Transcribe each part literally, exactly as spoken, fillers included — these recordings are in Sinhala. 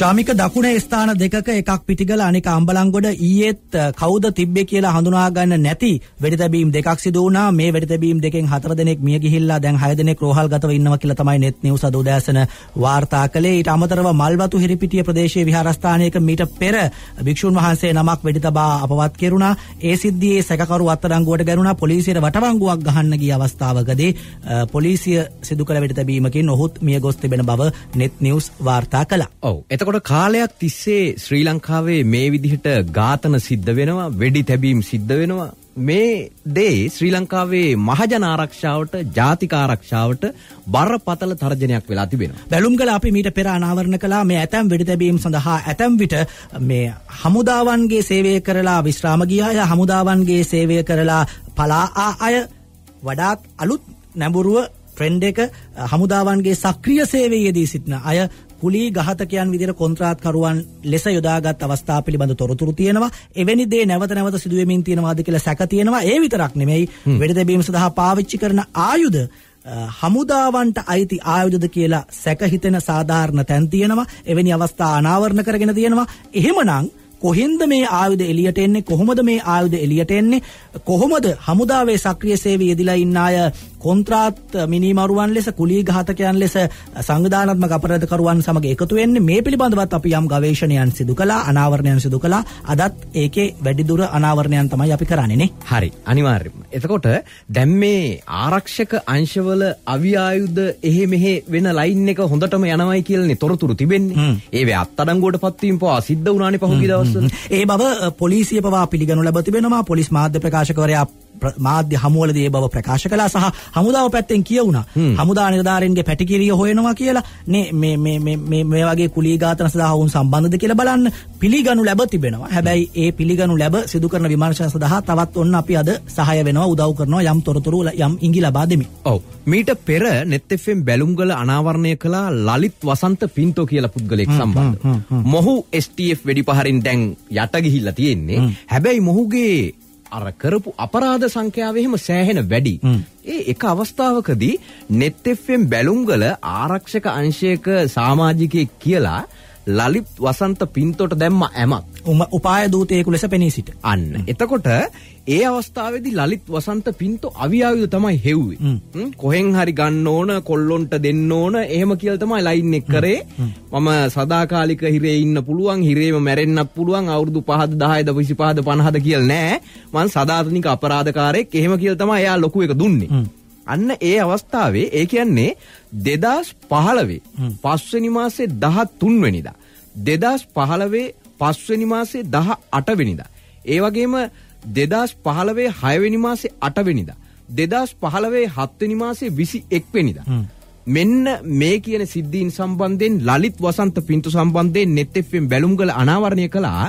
චාමික දකුණේ ස්ථාන දෙකක එකක් පිටිගල අනික අම්බලන්ගොඩ ඊයේත් කවුද තිබ්බේ කියලා හඳුනා ගන්න නැති වෙඩිතැබීම් දෙකක් සිදු වුණා. මේ වෙඩිතැබීම් දෙකෙන් හතර දෙනෙක් මිය ගිහිල්ලා දැන් හය දෙනෙක් රෝහල්ගතව ඉන්නවා කියලා තමයි net news අද උදෑසන වාර්තා කළේ. ඊට අමතරව මල්වතු හිරිපිටිය ප්‍රදේශයේ විහාරස්ථානයක මීට පෙර භික්ෂුන් වහන්සේ නමක් වෙඩිතබා අපවත් කෙරුණා. ඒ සිද්ධියේ සැකකරු අත්අඩංගුවට ගැනුණා. පොලිසියට වටවංගුවක් ගහන්න ගිය අවස්ථාවකදී පොලිසිය සිදු කළ වෙඩිතැබීමකින් ඔහුත් මිය ගොස් තිබෙන බව net news වාර්තා කළා. ඔව්. එතකොට කාලයක් තිස්සේ ශ්‍රී ලංකාවේ මේ විදිහට ඝාතන සිද්ධ වෙනවා, වෙඩි තැබීම් සිද්ධ වෙනවා. මේ දේ ශ්‍රී ලංකාවේ මහජන ආරක්ෂාවට, ජාතික ආරක්ෂාවට බරපතල තර්ජනයක් වෙලා තිබෙනවා. බැලුම්ගල අපි මීට පෙර අනාවරණ කළා මේ ඇතැම් වෙඩි තැබීම් සඳහා ඇතැම් විට මේ හමුදාවන්ගේ සේවය කරලා විශ්‍රාම ගිය අය, හමුදාවන්ගේ සේවය කරලා පලා ආ අය, වඩාත් අලුත් නැඹුරුව ට්‍රෙන්ඩ් එක හමුදාවන්ගේ සක්‍රීය සේවයේදී සිටින අය කුලී ඝාතකයන් විදිහට කොන්ත්‍රාත්කරුවන් ලෙස යොදාගත් අවස්ථා පිළිබඳ තොරතුරු තියෙනවා. එවැනි දේ නැවත නැවත සිදු වෙමින් තියෙනවාද කියලා සැක තියෙනවා. ඒ විතරක් නෙමෙයි වෙඩි තැබීම සඳහා පාවිච්චි කරන ආයුධ හමුදාවන්ට අයිති ආයුධද කියලා සැක හිතෙන සාධාරණ තැන් තියෙනවා. එවැනි අවස්ථා අනාවරණ කරගෙන තියෙනවා. එහෙමනම් කොහෙන්ද මේ ආයුධ එළියට එන්නේ? කොහොමද මේ ආයුධ එළියට එන්නේ? කොහොමද හමුදාවේ සක්‍රීය සේවයේ යෙදලා ඉන්න අය කොන්ත්‍රාත් මිනිමරුවන් ලෙස, කුලී ඝාතකයන් ලෙස සංවිධානාත්මක අපරාධකරුවන් සමග එකතු වෙන්නේ? මේ පිළිබඳවත් අපි යම් ගවේෂණයන් සිදු කළා, අනාවරණයන් සිදු කළා. අදත් ඒකේ වැඩිදුර අනාවරණයන් තමයි අපි කරන්නේ නේ. හරි, අනිවාර්යයෙන්ම. එතකොට දැන් මේ ආරක්ෂක අංශවල අවි ආයුධ එහෙ මෙහෙ වෙන ලයින් එක හොඳටම යනවයි කියලානේ තොරතුරු තිබෙන්නේ. ඒවේ අත්අඩංගුවට පත්වීම පවා සිද්ධ වුණානේ පහුගිය දවස්වල. ඒ බව පොලිසිය පවා පිළිගනු ලැබ තිබෙනවා. පොලිස් මාධ්‍ය ප්‍රකාශකවරයා මාධ්‍ය හමුවලදී ඒ බව ප්‍රකාශ කළා. සහ හමුදාව පැත්තෙන් කියවුණා හමුදා නිලධාරීන්ගේ පැටිකිරිය හොයනවා කියලා. නේ මේ මේ මේ මේ වගේ කුලී ඝාතන සඳහා වුන් සම්බන්ධද කියලා බලන්න පිළිගනු ලැබ තිබෙනවා. හැබැයි ඒ පිළිගනු ලැබ සිදු කරන විමර්ශන සඳහා තවත් ඔන්න අපි අද සහාය වෙනවා, උදව් කරනවා, යම් තොරතුරු යම් ඉඟි ලබා දෙමි. ඔව්. මීට පෙර net F M බැලුම්ගල අනාවරණය කළා ලලිත් වසන්ත පින්තෝ කියලා පුද්ගලෙක් සම්බන්ධව. මොහු S T F වෙඩිපහරින් දැන් යට ගිහිල්ලා තියෙන්නේ. හැබැයි මොහුගේ අර කරපු අපරාධ සංඛ්‍යාව එහෙම සෑහෙන වැඩි. ඒ එක අවස්ථාවකදී net F M බැලුම්ගල ආරක්ෂක අංශයක සමාජිකයෙක් කියලා ලලිත් වසන්ත පින්තෝට දැම්ම ඇමක්. උපාය දූතයෙකු ලෙස පෙනී සිට. අන්න. එතකොට ඒ අවස්ථාවේදී ලලිත් වසන්ත පින්තෝ අවි ආයුධ තමයි හෙව්වේ. කොහෙන් හරි ගන්න ඕන, කොල්ලොන්ට දෙන්න ඕන, එහෙම කියලා තමයි ලයින් එක කරේ. මම සදාකාලික හිරේ ඉන්න පුළුවන්, හිරේම මැරෙන්නත් පුළුවන්, අවුරුදු පහද දහයද විසිපහද පනහද කියලා නෑ. මං සදාතනික අපරාධකාරයෙක්, එහෙම කියලා තමයි එයා ලොකු එක දුන්නේ. අන්න ඒ අවස්ථාවේ ඒ කියන්නේ දෙදාස් පහළොව පස්වෙනි මාසේ දහතුන් වෙනිදා, දෙදාස් පහළොව පස්වෙනි මාසේ දහඅට වෙනිදා, ඒ වගේම දෙදාස් පහළොව හයවෙනි මාසේ අට වෙනිදා, දෙදාස් පහළොව හත්වෙනි මාසේ විසිඑක් වෙනිදා. මෙන්න මේ කියන සිද්ධීන් සම්බන්ධයෙන් ලලිත් වසන්ත පින්තු සම්බන්ධයෙන් net F M බැලුම්ගල අනාවරණය කළා.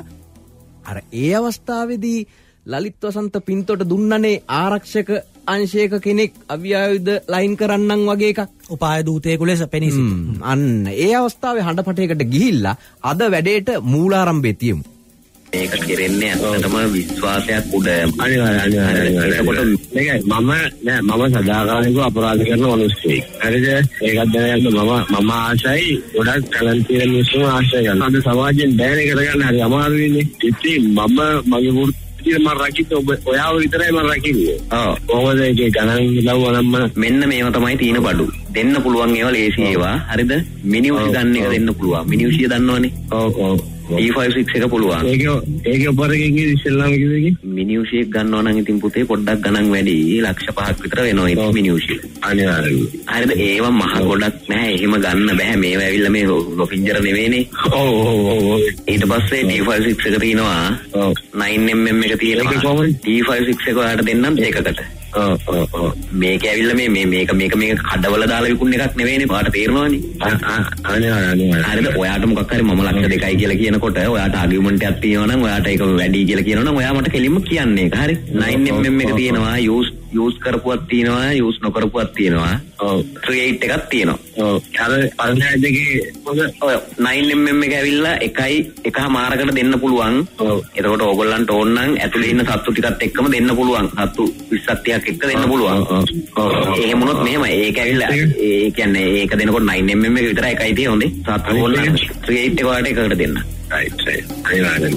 අර ඒ අවස්ථාවේදී ලලිත් වසන්ත පින්තෝට දුන්නනේ ආරක්ෂක අංශයක කෙනෙක් අවි ආයුධ ලයින් කරන්නම් වගේ එකක්. උපාය දූතයෙකු ලෙස පෙනී සිටිනවා. අන්න ඒ අවස්ථාවේ හඬපටයකට ගිහිල්ලා අද වැඩේට මූලාරම්භය තියමු. මේක කෙරෙන්නේ ඇත්තටම විශ්වාසයක් උඩ. අනිවාර්යයෙන් අනිවාර්යයෙන්. ඒකට මේක මම නෑ මම සදාකාලිකව අපරාධ කරන මිනිස්සෙක්. හරිද? ඒකත් දැනගන්න මම මම ආශයි ගොඩක් ටැලන්ට් තියෙන මිනිස්සු ආශය කරනවා. අද සමාජයෙන් බෑනේ කරගන්න හරි අමාරුයිනේ. ඉතින් මම මගේ වෘත්තිය මම රකින්න ඔබ ඔයාව විතරයි මම රකින්නේ. ඔව්. කොහොමද ඒකේ ගණන් ගලව නම් මෙන්න මේව තමයි තියෙන බඩු. දෙන්න පුළුවන් ඒවා ලේසි ඒවා. හරිද? මිනිඋසි ගන්න එක දෙන්න පුළුවන්. මිනිඋසිය දන්නවනේ. ඔව් ඔව්. D five six එක පුළුවන්. ඒක ඒක ඔපරේකින් ඉස්සෙල්ලාම කිව්වේ මිනිඋසි එක ගන්නවා නම් ඉතින් පුතේ පොඩ්ඩක් ගණන් වැඩි. ලක්ෂ පහක් විතර වෙනවා ඉතින් මිනිඋසි. අනිවාර්යයෙන්. හරිද? ඒවා මහ ගොඩක් නෑ. එහෙම ගන්න බෑ. මේවා ඇවිල්ලා මේ රොෆින්ජර් නෙවෙයිනේ. ඔව් ඔව් ඔව්. ඊට පස්සේ D five six එක තියෙනවා. ඔව්. nine millimeter එක තියෙනවා. ඒක කොහොමද? D five six එක ඔයාලට දෙන්නම් දෙකකට. ඔව් ඔව් ඔව්. මේක ඇවිල්ලා මේ මේ මේක මේක මේක කඩවල දාලා විකුණන එකක් නෙවෙයිනේ. ඔයාලට තේරෙනවනේ. අනිවාර්යයෙන්. හරිද? ඔයාට මොකක් හරි මම ලක්ෂ දෙකයි කියලා කියනකොට ඔයාට ආගියුමන්ට් එකක් තියෙනවා නම් ඔයාට ඒක වැඩි කියලා කියනවා නම් ඔයා මට කෙලින්ම කියන්නේ ඒක. හරි? nine millimeter එක තියෙනවා. use යූස් කරපුවක් තියෙනවා යූස් නොකරපුවක් තියෙනවා. ඔව් ත්‍රී එයිට් එකක් තියෙනවා. ඔව් අර පරණයි දෙකේ මොකද ඔය නයින් එම් එම් එක ඇවිල්ලා එකයි එකමාරකට දෙන්න පුළුවන්. ඔව් එතකොට ඕගොල්ලන්ට ඕන නම් ඇතුලේ ඉන්න සත්තු ටිකත් එක්කම දෙන්න පුළුවන්. සත්තු විස්සක් තිහක් එක්ක දෙන්න පුළුවන්. ඔව් එහෙම වුණොත් මෙහෙම ඒක ඇවිල්ලා ඒ කියන්නේ ඒක දෙනකොට නයින් එම් එම් එක විතරයි එකයි තියෙන්නේ. සත්තු ඕගොල්ලන් ත්‍රී එයිට් එක වලට එකකට දෙන්න. රයිට් රයිට් අනිවාර්යෙන්.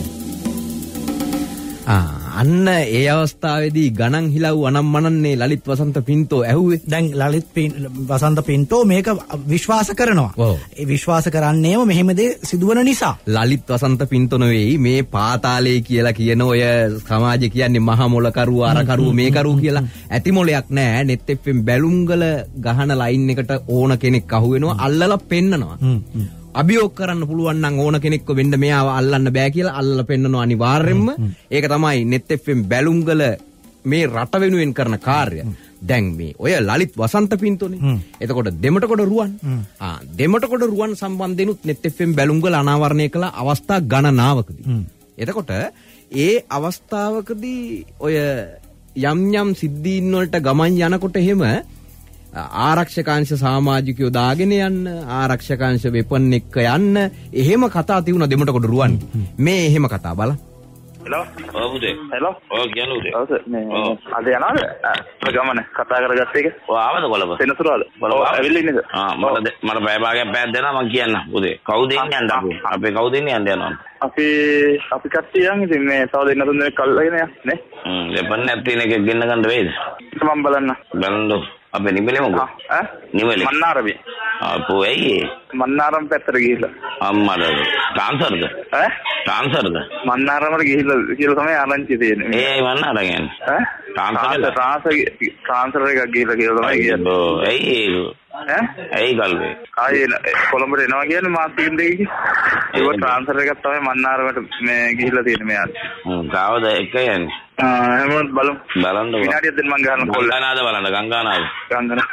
ආ අන්න ඒ අවස්ථාවේදී ගණන් හිලව් අනම්මනන්නේ ලලිත් වසන්ත පින්තෝ ඇහුවේ. දැන් ලලිත් වසන්ත පින්තෝ මේක විශ්වාස කරනවා. ඒ විශ්වාස කරන්නේම මෙහෙම දේ සිදුවන නිසා. ලලිත් වසන්ත පින්තෝ නෙවෙයි මේ පාතාලේ කියලා කියන ඔය සමාජය කියන්නේ මහා මොලකරුව අරකරුව මේකරුව කියලා ඇති මොලයක් නෑ. net fm බැලුම්ගල ගහන ලයින් එකට ඕන කෙනෙක් අහු වෙනවා අල්ලලා පෙන්නනවා. අභියෝග කරන්න පුළුවන් නම් ඕන කෙනෙක්ව වෙන්න මෙයාව අල්ලන්න බෑ කියලා අල්ලලා පෙන්නනවා අනිවාර්යෙන්ම. ඒක තමයි net fm බැලුම්ගල මේ රට වෙනුවෙන් කරන කාර්යය. දැන් මේ ඔය ලලිත් වසන්ත පින්තෝනේ. එතකොට දෙමටකොඩ රුවන්. ආ දෙමටකොඩ රුවන් සම්බන්ධෙනුත් net fm බැලුම්ගල අනාවරණය කළ අවස්ථා ගණනාවකදී. එතකොට ඒ අවස්ථාවකදී ඔය යම් යම් සිද්ධීන් වලට ගමන් යනකොට එහෙම ආරක්ෂකාංශ සමාජිකයෝ දාගෙන යන්න ආරක්ෂකාංශ වෙපන් එක්ක යන්න එහෙම කතා තියුණා දෙමටකොඩ රුවන්. මේ එහෙම කතා බලන්න. හෙලෝ ඔව් පුතේ හෙලෝ ඔව් කියන්න උදේ ඔව් මේ අද යනවාද ගමන කතා කරගත්ත එක ඔව් ආවද කොළඹ සෙනසුරාද ඔව් ඇවිල්ලා ඉන්නේද ආ මට මට බය භාගයක් පැයක් දෙනවා මම කියන්න පුතේ කවුද ඉන්නේ යන්න අපි අපේ කවුද ඉන්නේ යන්න යනවා අපි අපි කට්ටිය යන් ඉතින් මේ තව දෙන්න තුන් දෙනෙක් අල්ලගෙන යන්න නේ හ්ම් දෙපන්න නැත්නම් එකක් ගෙන්න ගන්න වෙයිද මම බලන්න බලන්න අපේ නිමලේ මොකද ඈ නිමලේ මන්නාරමේ අපෝ ඇයි මන්නාරම් පැත්තට ගිහිල්ලා අම්මද ට්‍රාන්ස්ෆර්ද ඈ ට්‍රාන්ස්ෆර්ද මන්නාරමට ගිහිල්ලා කියලා තමයි ආරංචි තියෙන්නේ ඒයි මන්නාර කියන්නේ ඈ ට්‍රාන්ස්ෆර් ට්‍රාන්ස්ෆර් ට්‍රාන්ස්ෆර් එකක් ගිහිල්ලා කියලා තමයි කියන්නේ ඔව් ඇයි ඈ ඇයි ගල්වේ ආයේ කොළඹට එනවා කියන්නේ මාස් දෙකකින් දෙකකින් ඒක ට්‍රාන්ස්ෆර් එකක් තමයි මන්නාරමට මේ ගිහිල්ලා තියෙන්නේ මෙයාට හ්ම් කාවද එක යන්නේ ආ හැමෝම බලමු බලන්න විනාඩියක් දෙන්න මං ගන්න කොල්ල ගංගානාද බලන්න ගංගානාද ගංගානා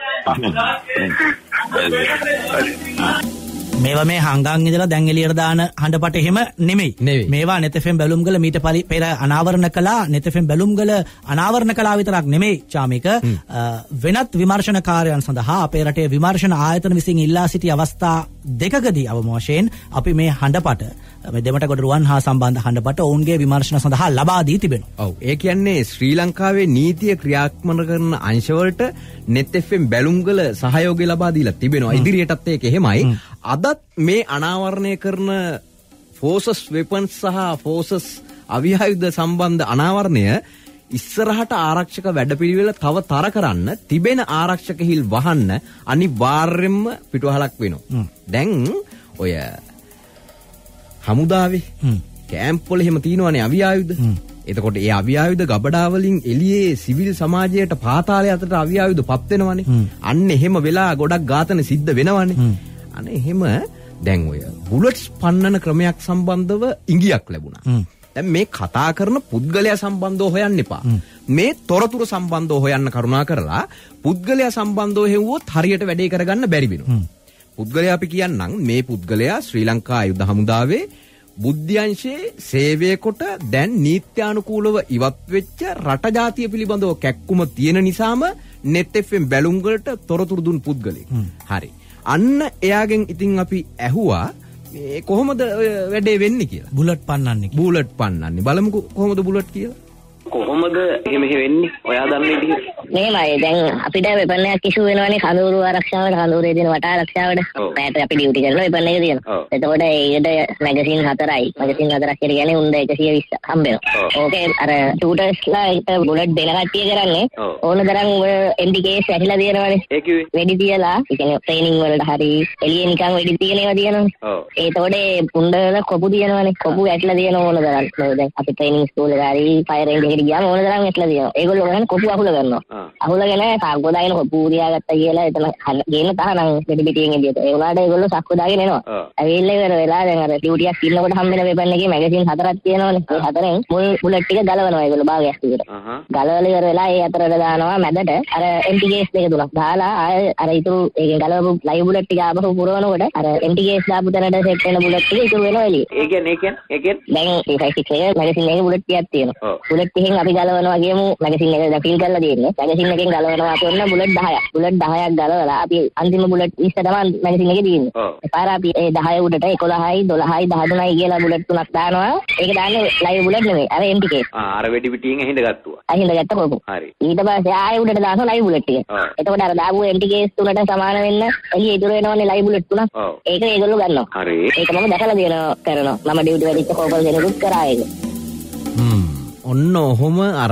මේවා මේ හංගන් ඉඳලා දැන් එළියට දාන හඬපට එහෙම නෙමෙයි. මේවා net fm බැලුම්ගල මීට පෙර අනාවරණ කළා net fm බැලුම්ගල අනාවරණ කළා විතරක් නෙමෙයි චාමික වෙනත් විමර්ශන කාර්යයන් සඳහා අපේ රටේ විමර්ශන ආයතන විසින් ඉල්ලා සිටි අවස්ථා දෙකකදී අවම වශයෙන් අපි මේ හඬපට මේ දෙමටකොඩ රුවන් හා සම්බන්ධ හඬපට ඔවුන්ගේ විමර්ශන සඳහා ලබා දී තිබෙනවා. ඔව් ඒ කියන්නේ ශ්‍රී ලංකාවේ නීතිය ක්‍රියාත්මක කරන අංශවලට net fm බැලුම්ගල සහයෝගය ලබා දීලා තිබෙනවා. ඉදිරියටත් ඒක එහෙමයි. අදත් මේ අනාවරණය කරන ෆෝසස් වෙපන්ස් සහ ෆෝසස් අවියායුධ සම්බන්ධ අනාවරණය ඉස්සරහට ආරක්ෂක වැඩපිළිවෙල තව තර කරන්න තිබෙන ආරක්ෂක හිල් වහන්න අනිවාර්යෙන්ම පිටුවහලක් වෙනවා. දැන් ඔය හමුදාවේ කැම්ප් වල එහෙම තියෙනවානේ අවියායුධ. එතකොට ඒ අවියායුධ ගබඩා වලින් එළියේ සිවිල් සමාජයට පාතාලය අතට අවියායුධ පත් වෙනවානේ. අන්න එහෙම වෙලා ගොඩක් ඝාතන සිද්ධ වෙනවානේ. අනේ එහෙම දැන් ඔය බුලට්ස් පන්නන ක්‍රමයක් සම්බන්ධව ඉඟියක් ලැබුණා. දැන් මේ කතා කරන පුද්ගලයා සම්බන්ධව හොයන්න එපා. මේ තොරතුරු සම්බන්ධව හොයන්න කරුණා කරලා පුද්ගලයා සම්බන්ධව හෙව්වොත් හරියට වැඩේ කරගන්න බැරි වෙනවා. පුද්ගලයා අපි කියන්නම් මේ පුද්ගලයා ශ්‍රී ලංකා ආයුධ හමුදාවේ බුද්ධ්‍යංශයේ සේවය කොට දැන් නීත්‍යානුකූලව ඉවත් වෙච්ච රට ජාතිය පිළිබඳව කැක්කුම තියෙන නිසාම net fm බැලුම්ගලට තොරතුරු දුන් පුද්ගලෙක්. හරි. අන්න එයාගෙන් ඉතින් අපි ඇහුවා මේ කොහොමද වැඩේ වෙන්නේ කියලා. බුලට් පන්නන්නේ. බුලට් පන්නන්නේ. බලමුකෝ කොහොමද බුලට් කියලා. කොහොමද එහෙම වෙන්නේ? ඔයා දන්නේ විදිහ. මේමයි දැන් අපිට වෙපන් එකක් ඉෂු වෙනවනේ කඳවුරු ආරක්ෂාවට කඳවුරේ දින වට ආරක්ෂාවට. මෑත අපි ඩියුටි කරනවා වෙපන් එක තියෙනවා. එතකොට ඒකට මැගසින් හතරයි. මැගසින් හතරක් කියන්නේ උන්ද එකසිය විස්ස හම්බ වෙනවා. ඕකේ අර ටූටර්ස්ලා ඒකට බුලට් දෙන කට්ටිය කරන්නේ ඕන තරම් එම් ඩි කේස් ඇහිලා තියෙනවනේ. ඒ කිව්වේ වෙඩි තියලා ඒ කියන්නේ ට්‍රේනින් වලට හරි එළියේ නිකන් වෙඩි තියෙන ඒවා තියෙනවනේ. ඔව්. ඒතකොට උන්ද වල කොපු තියෙනවනේ. කොපු ඇట్లా තියෙන ඕන තරම්. දැන් අපි ට්‍රේනින් ස්කූල් එකේ හරි ෆයර් එන්ජින් එකට ගියාම ඕන තරම් ඇట్లా තියෙනවා. ඒගොල්ලෝ ගන්න කොපු අහුල ගන්නවා. අහුලගෙන සාක්කු දාගෙන කොපු උරියාගත්තා කියලා එතන ගේන තහනම් දෙඩි පිටියෙන් එළියට. ඒ උනාට ඒගොල්ලෝ සාක්කු දාගෙන එනවා. ඇවිල්ලා ඉවර වෙලා දැන් අර ඩියුටියක් ඉන්නකොට හම්බෙන වෙපන් එකේ මැගසින් හතරක් තියෙනවනේ. ඒ හතරෙන් මුල් බුලට් ටික ගලවනවා ඒගොල්ලෝ භාගයක් විතර. ගලවලා ඉවර වෙලා ඒ අතරට දානවා මැදට අර එම් ටි කේස් දෙක තුනක් දාලා ආය අර ඉතුරු ඒකෙන් ගලවපු ලයිව් බුලට් ටික ආපහු පුරවනකොට අර එම් ටි කේස් දාපු තැනට සෙට් වෙන බුලට් ටික ඉතුරු වෙනවා එළියේ. ඒ කියන්නේ ඒ කියන්නේ ඒ කියන්නේ දැන් ඒ ෆයිව් සික්ස් එකේ මැගසින් එකේ බුලට් ටිකක් තියෙනවා. බුලට් ටික ඒකෙන් අපි ගලවනවා කියමු මැගසින් එක දැන් ෆිල් කරලා තියෙන්නේ. මැගසින් එකෙන් ගලවනවා අපි ඔන්න බුලට් දහයක්. බුලට් දහයක් ගලවලා අපි අන්තිම බුලට් විස්ස තමයි මැගසින් එකේ තියෙන්නේ. ඒ පාර අපි ඒ දහය උඩට එකොළහයි දොළහයි දහතුනයි කියලා බුලට් තුනක් දානවා. ඒක දාන්නේ ලයිව් බුලට් නෙමෙයි. අර එම්ටි කේස්. ආ අර වෙඩි පිටියෙන් ඇහිඳ ගත්තා. ඇහිඳ ගත්ත කොපු. හරි. ඊට පස්සේ ආයෙ උඩට දානවා ලයිව් බුලට් ටික. එතකොට අර දාපු එම්ටි කේස් තුනට සමාන වෙන්න එළිය ඉතුරු වෙනවනේ ලයිව් බුලට් තුනක්. ඒක ඒගොල්ලෝ ගන්නවා. හරි. ඒක මම දැකලා දෙනවා කරනවා. මම ඩියුටි වැඩිච්ච කෝපල් කෙනෙකුත් කරා ඒක. හ්ම්. ඔන්න ඔහොම අර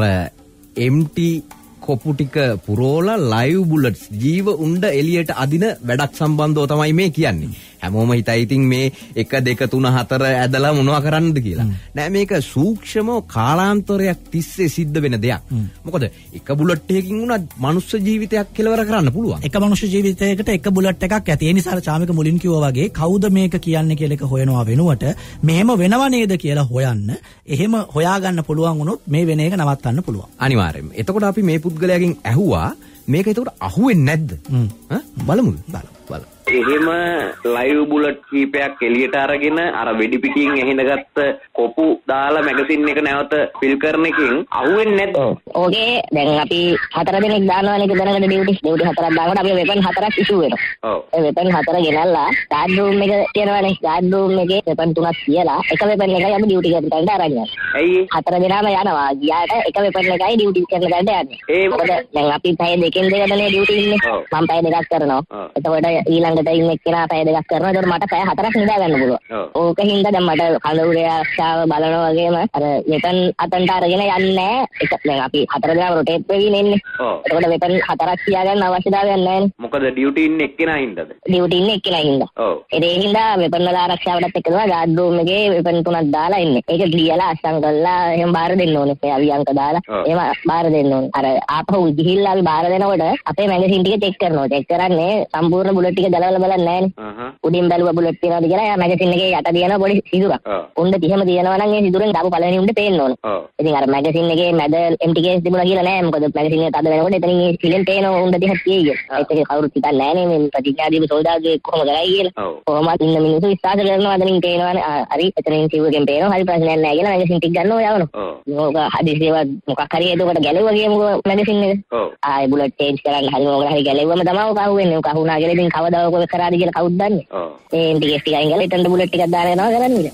එම්ටි කොපු ටික පුරෝලා ලයිව් බුලට්ස් ජීව උණ්ඩ එළියට අදින වැඩක් සම්බන්ධව තමයි මේ කියන්නේ. හැමෝම හිතයි ඉතින් මේ එක දෙක තුන හතර ඇදලා මොනවා කරන්නද කියලා. නෑ මේක සූක්ෂම කාලාන්තරයක් තිස්සේ සිද්ධ වෙන දෙයක්. මොකද එක බුලට් එකකින් උනත් මනුස්ස ජීවිතයක් කෙලවර කරන්න පුළුවන්. එක මනුෂ්‍ය ජීවිතයකට එක බුලට් එකක් ඇති. ඒ නිසා චාමික මුලින් කිව්වා වගේ කවුද මේක කියන්නේ කියලා එක හොයනවා වෙනුවට මෙහෙම වෙනව නේද කියලා හොයන්න. එහෙම හොයාගන්න පුළුවන් වුණොත් මේ වෙන එක නවත්තන්න පුළුවන්. අනිවාර්යයෙන්ම. එතකොට අපි මේ පුද්ගලයාගෙන් ඇහුවා මේක එතකොට අහුවෙන්නේ නැද්ද? බලමුද? බලමු. එහෙම ලයිව් බුලට් කීපයක් එළියට අරගෙන අර වෙඩි පිටියෙන් ඇහිඳගත්ත කොපු දාලා මැගසින් එක නැවත ෆිල් කරන එකෙන් අහුවෙන්නේ නැද්ද? ඕකේ දැන් අපි හතර දෙනෙක් දානවානේ එක දැනකට ඩියුටි. ඩියුටි හතරක් දානකොට අපි වෙපන් හතරක් ඉෂු වෙනවා. ඔව්. ඒ වෙපන් හතර ගෙනල්ලා ගාඩ් රූම් එක තියෙනවානේ. ගාඩ් රූම් එකේ වෙපන් තුනක් තියලා එක වෙපන් එකයි අපි ඩියුටි කරන තැනට අරන් යනවා. ඇයි? හතර දෙනාම යනවා. ගියාට එක වෙපන් එකයි ඩියුටි කරන තැනට යන්නේ. ඒ මොකද දැන් අපි පැය දෙකෙන් දෙකටනේ ඩියුටි ඉන්නේ. මම පැය දෙකක් කරනවා. එතකොට ඊළඟට ඉන්න එක්කෙනා පැය දෙකක් කරනවා. ඒකට මට පැය හතරක් නිදා ගන්න පුළුවන්. ඕක හින්දා දැන් මට කඳවුරේ ආශාව බලනවා වගේම අර වෙපන් අතන්ට අරගෙන යන්නේ නැහැ. එක දැන් අපි හතර දෙනාම රොටේට් වෙගෙන ඉන්නේ. එතකොට වෙපන් හතරක් තියාගන්න අවශ්‍යතාවයක් නැහැ නේ. මොකද ඩියුටි ඉන්නේ එක්කෙනා හින්දාද? ඩියුටි ඉන්නේ එක්කෙනා හින්දා. ඔව්. ඒ හින්දා වෙපන් වල ආරක්ෂාවටත් එක්ක තමයි ගාඩ් රූම් එකේ වෙපන් තුනක් දාලා ඉන්නේ. ඒක ලියලා අස්සම් කරලා එහෙම බාර දෙන්න ඕනේ. ඒ අවියංක දාලා එහෙම බාර දෙන්න ඕනේ. අර ආපහු ගිහිල්ලා අපි බාර දෙනකොට අපේ මැගසින් ටික චෙක් කරනවා. චෙක් කරන්නේ සම්පූර්ණ බුලට් ටික ගලවලා බලන්නේ නැහැ. උඩින් බැලුවා බුලට් තියනවාද කියලා. එයා මැගසින් එකේ යට තියෙන පොඩි සිදුරක්. උණ්ඩ තියම තියෙනවා නම් ඒ සිදුරෙන් දාපු පළවෙනි උණ්ඩ පේන්න ඕන. ඉතින් අර මැගසින් එකේ මැද එම්ටි කේස් තිබුණා කියලා නෑ. මොකද මැගසින් එක තද වෙනකොට එතනින් ඒ සිලෙන් පේන උණ්ඩ දිහා තියෙයි. ඒත් ඒක කවුරුත් හිතන්නේ නෑනේ මේ ප්‍රතිඥාදීප සෝදාගේ කොහොම කරයි කියලා. කොහොමද ඉන්න මිනිස්සු විශ්වාස කරනවා අතනින් පේනවානේ. හරි එතනින් සිව් එකෙන් පේනවා. හරි ප්‍රශ්නයක් නෑ කියලා මැගසින් ටික ගන්නවා යවනවා. ඕක හදිසියව මොකක් හරි එතකොට ගැලෙවුවා කියමුකෝ මැගසින් එක. ආයේ බුලට් චේන්ජ් කරන්න හරි මොකක් හරි ගැලෙව්වම තමයි ඔක අහුවෙන්නේ. ඔක අහුණා කියලා ඉතින් කවදා ඔක කරාද කියලා කවුද දන්නේ. ඒ එම්ටි කේස් ටික අයින් කරලා එතනට බුලට් ටිකක් දාලා යනවා කරන්නේ.